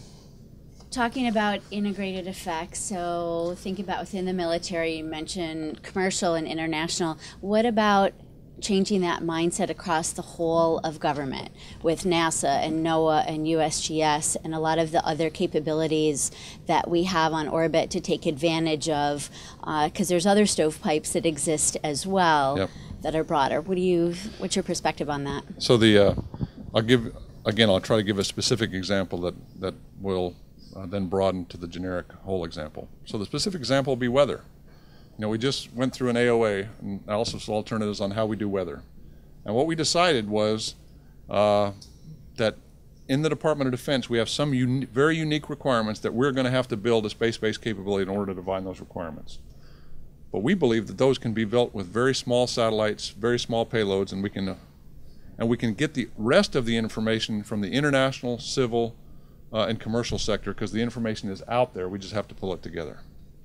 Speaker 12: Talking about integrated effects, so think about within the military, you mentioned commercial and international. What about changing that mindset across the whole of government with NASA and NOAA and U S G S and a lot of the other capabilities that we have on orbit to take advantage of, because uh, there's other stovepipes that exist as well. Yep. That are broader. What do you? What's your perspective on that?
Speaker 3: So the, uh, I'll give again. I'll try to give a specific example that that will uh, then broaden to the generic whole example. So the specific example will be weather. You know, we just went through an A O A, analysis of alternatives on how we do weather. And what we decided was uh, that in the Department of Defense, we have some uni very unique requirements that we're going to have to build a space-based capability in order to define those requirements. But we believe that those can be built with very small satellites, very small payloads, and we can, uh, and we can get the rest of the information from the international, civil, uh, and commercial sector, because the information is out there. We just have to pull it together.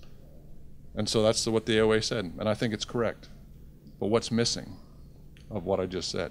Speaker 3: And so that's what the A O A said, and I think it's correct. But what's missing of what I just said?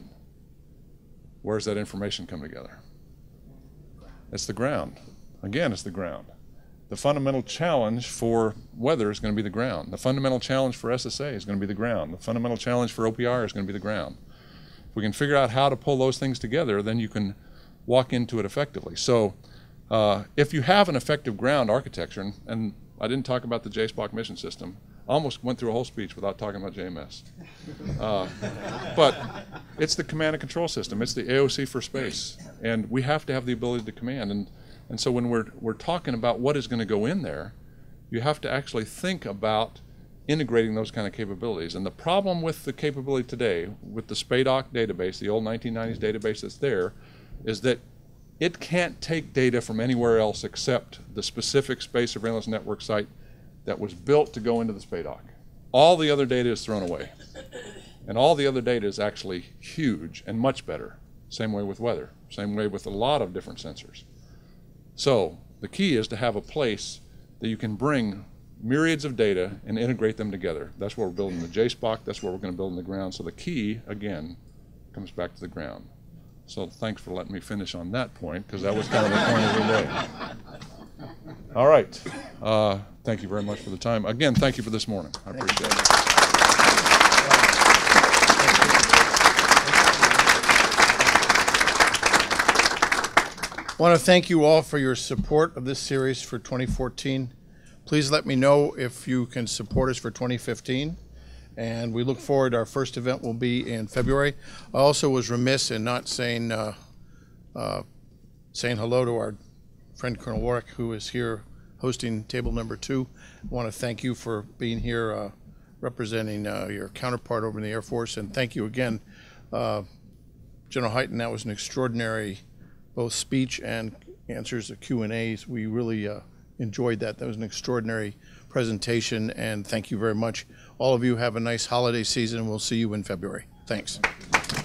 Speaker 3: Where's that information come together? It's the ground. Again, it's the ground. The fundamental challenge for weather is going to be the ground. The fundamental challenge for S S A is going to be the ground. The fundamental challenge for O P R is going to be the ground. If we can figure out how to pull those things together, then you can walk into it effectively. So uh, if you have an effective ground architecture, and, and I didn't talk about the J SPOC mission system, I almost went through a whole speech without talking about J M S. Uh, but it's the command and control system. It's the A O C for space. And we have to have the ability to command. And, and so when we're, we're talking about what is going to go in there, you have to actually think about integrating those kind of capabilities. And the problem with the capability today, with the SPADOC database, the old nineteen nineties database that's there, is that it can't take data from anywhere else except the specific space surveillance network site that was built to go into the SPADOC. All the other data is thrown away. And all the other data is actually huge and much better. Same way with weather, same way with a lot of different sensors. So the key is to have a place that you can bring myriads of data and integrate them together. That's what we're building the J SPOC, that's what we're going to build in the ground. So the key, again, comes back to the ground. So thanks for letting me finish on that point, because that was kind of the point of the day. All right. Uh, thank you very much for the time. Again, thank you for this morning. I appreciate it.
Speaker 1: I want to thank you all for your support of this series for twenty fourteen. Please let me know if you can support us for twenty fifteen. And we look forward, our first event will be in February. I also was remiss in not saying uh, uh, saying hello to our friend Colonel Warwick, who is here hosting table number two. I want to thank you for being here uh, representing uh, your counterpart over in the Air Force. And thank you again, uh, General Hyten. That was an extraordinary both speech and answers to Q and A's. We really uh, enjoyed that. That was an extraordinary presentation, and thank you very much. All of you have a nice holiday season. We'll see you in February. Thanks.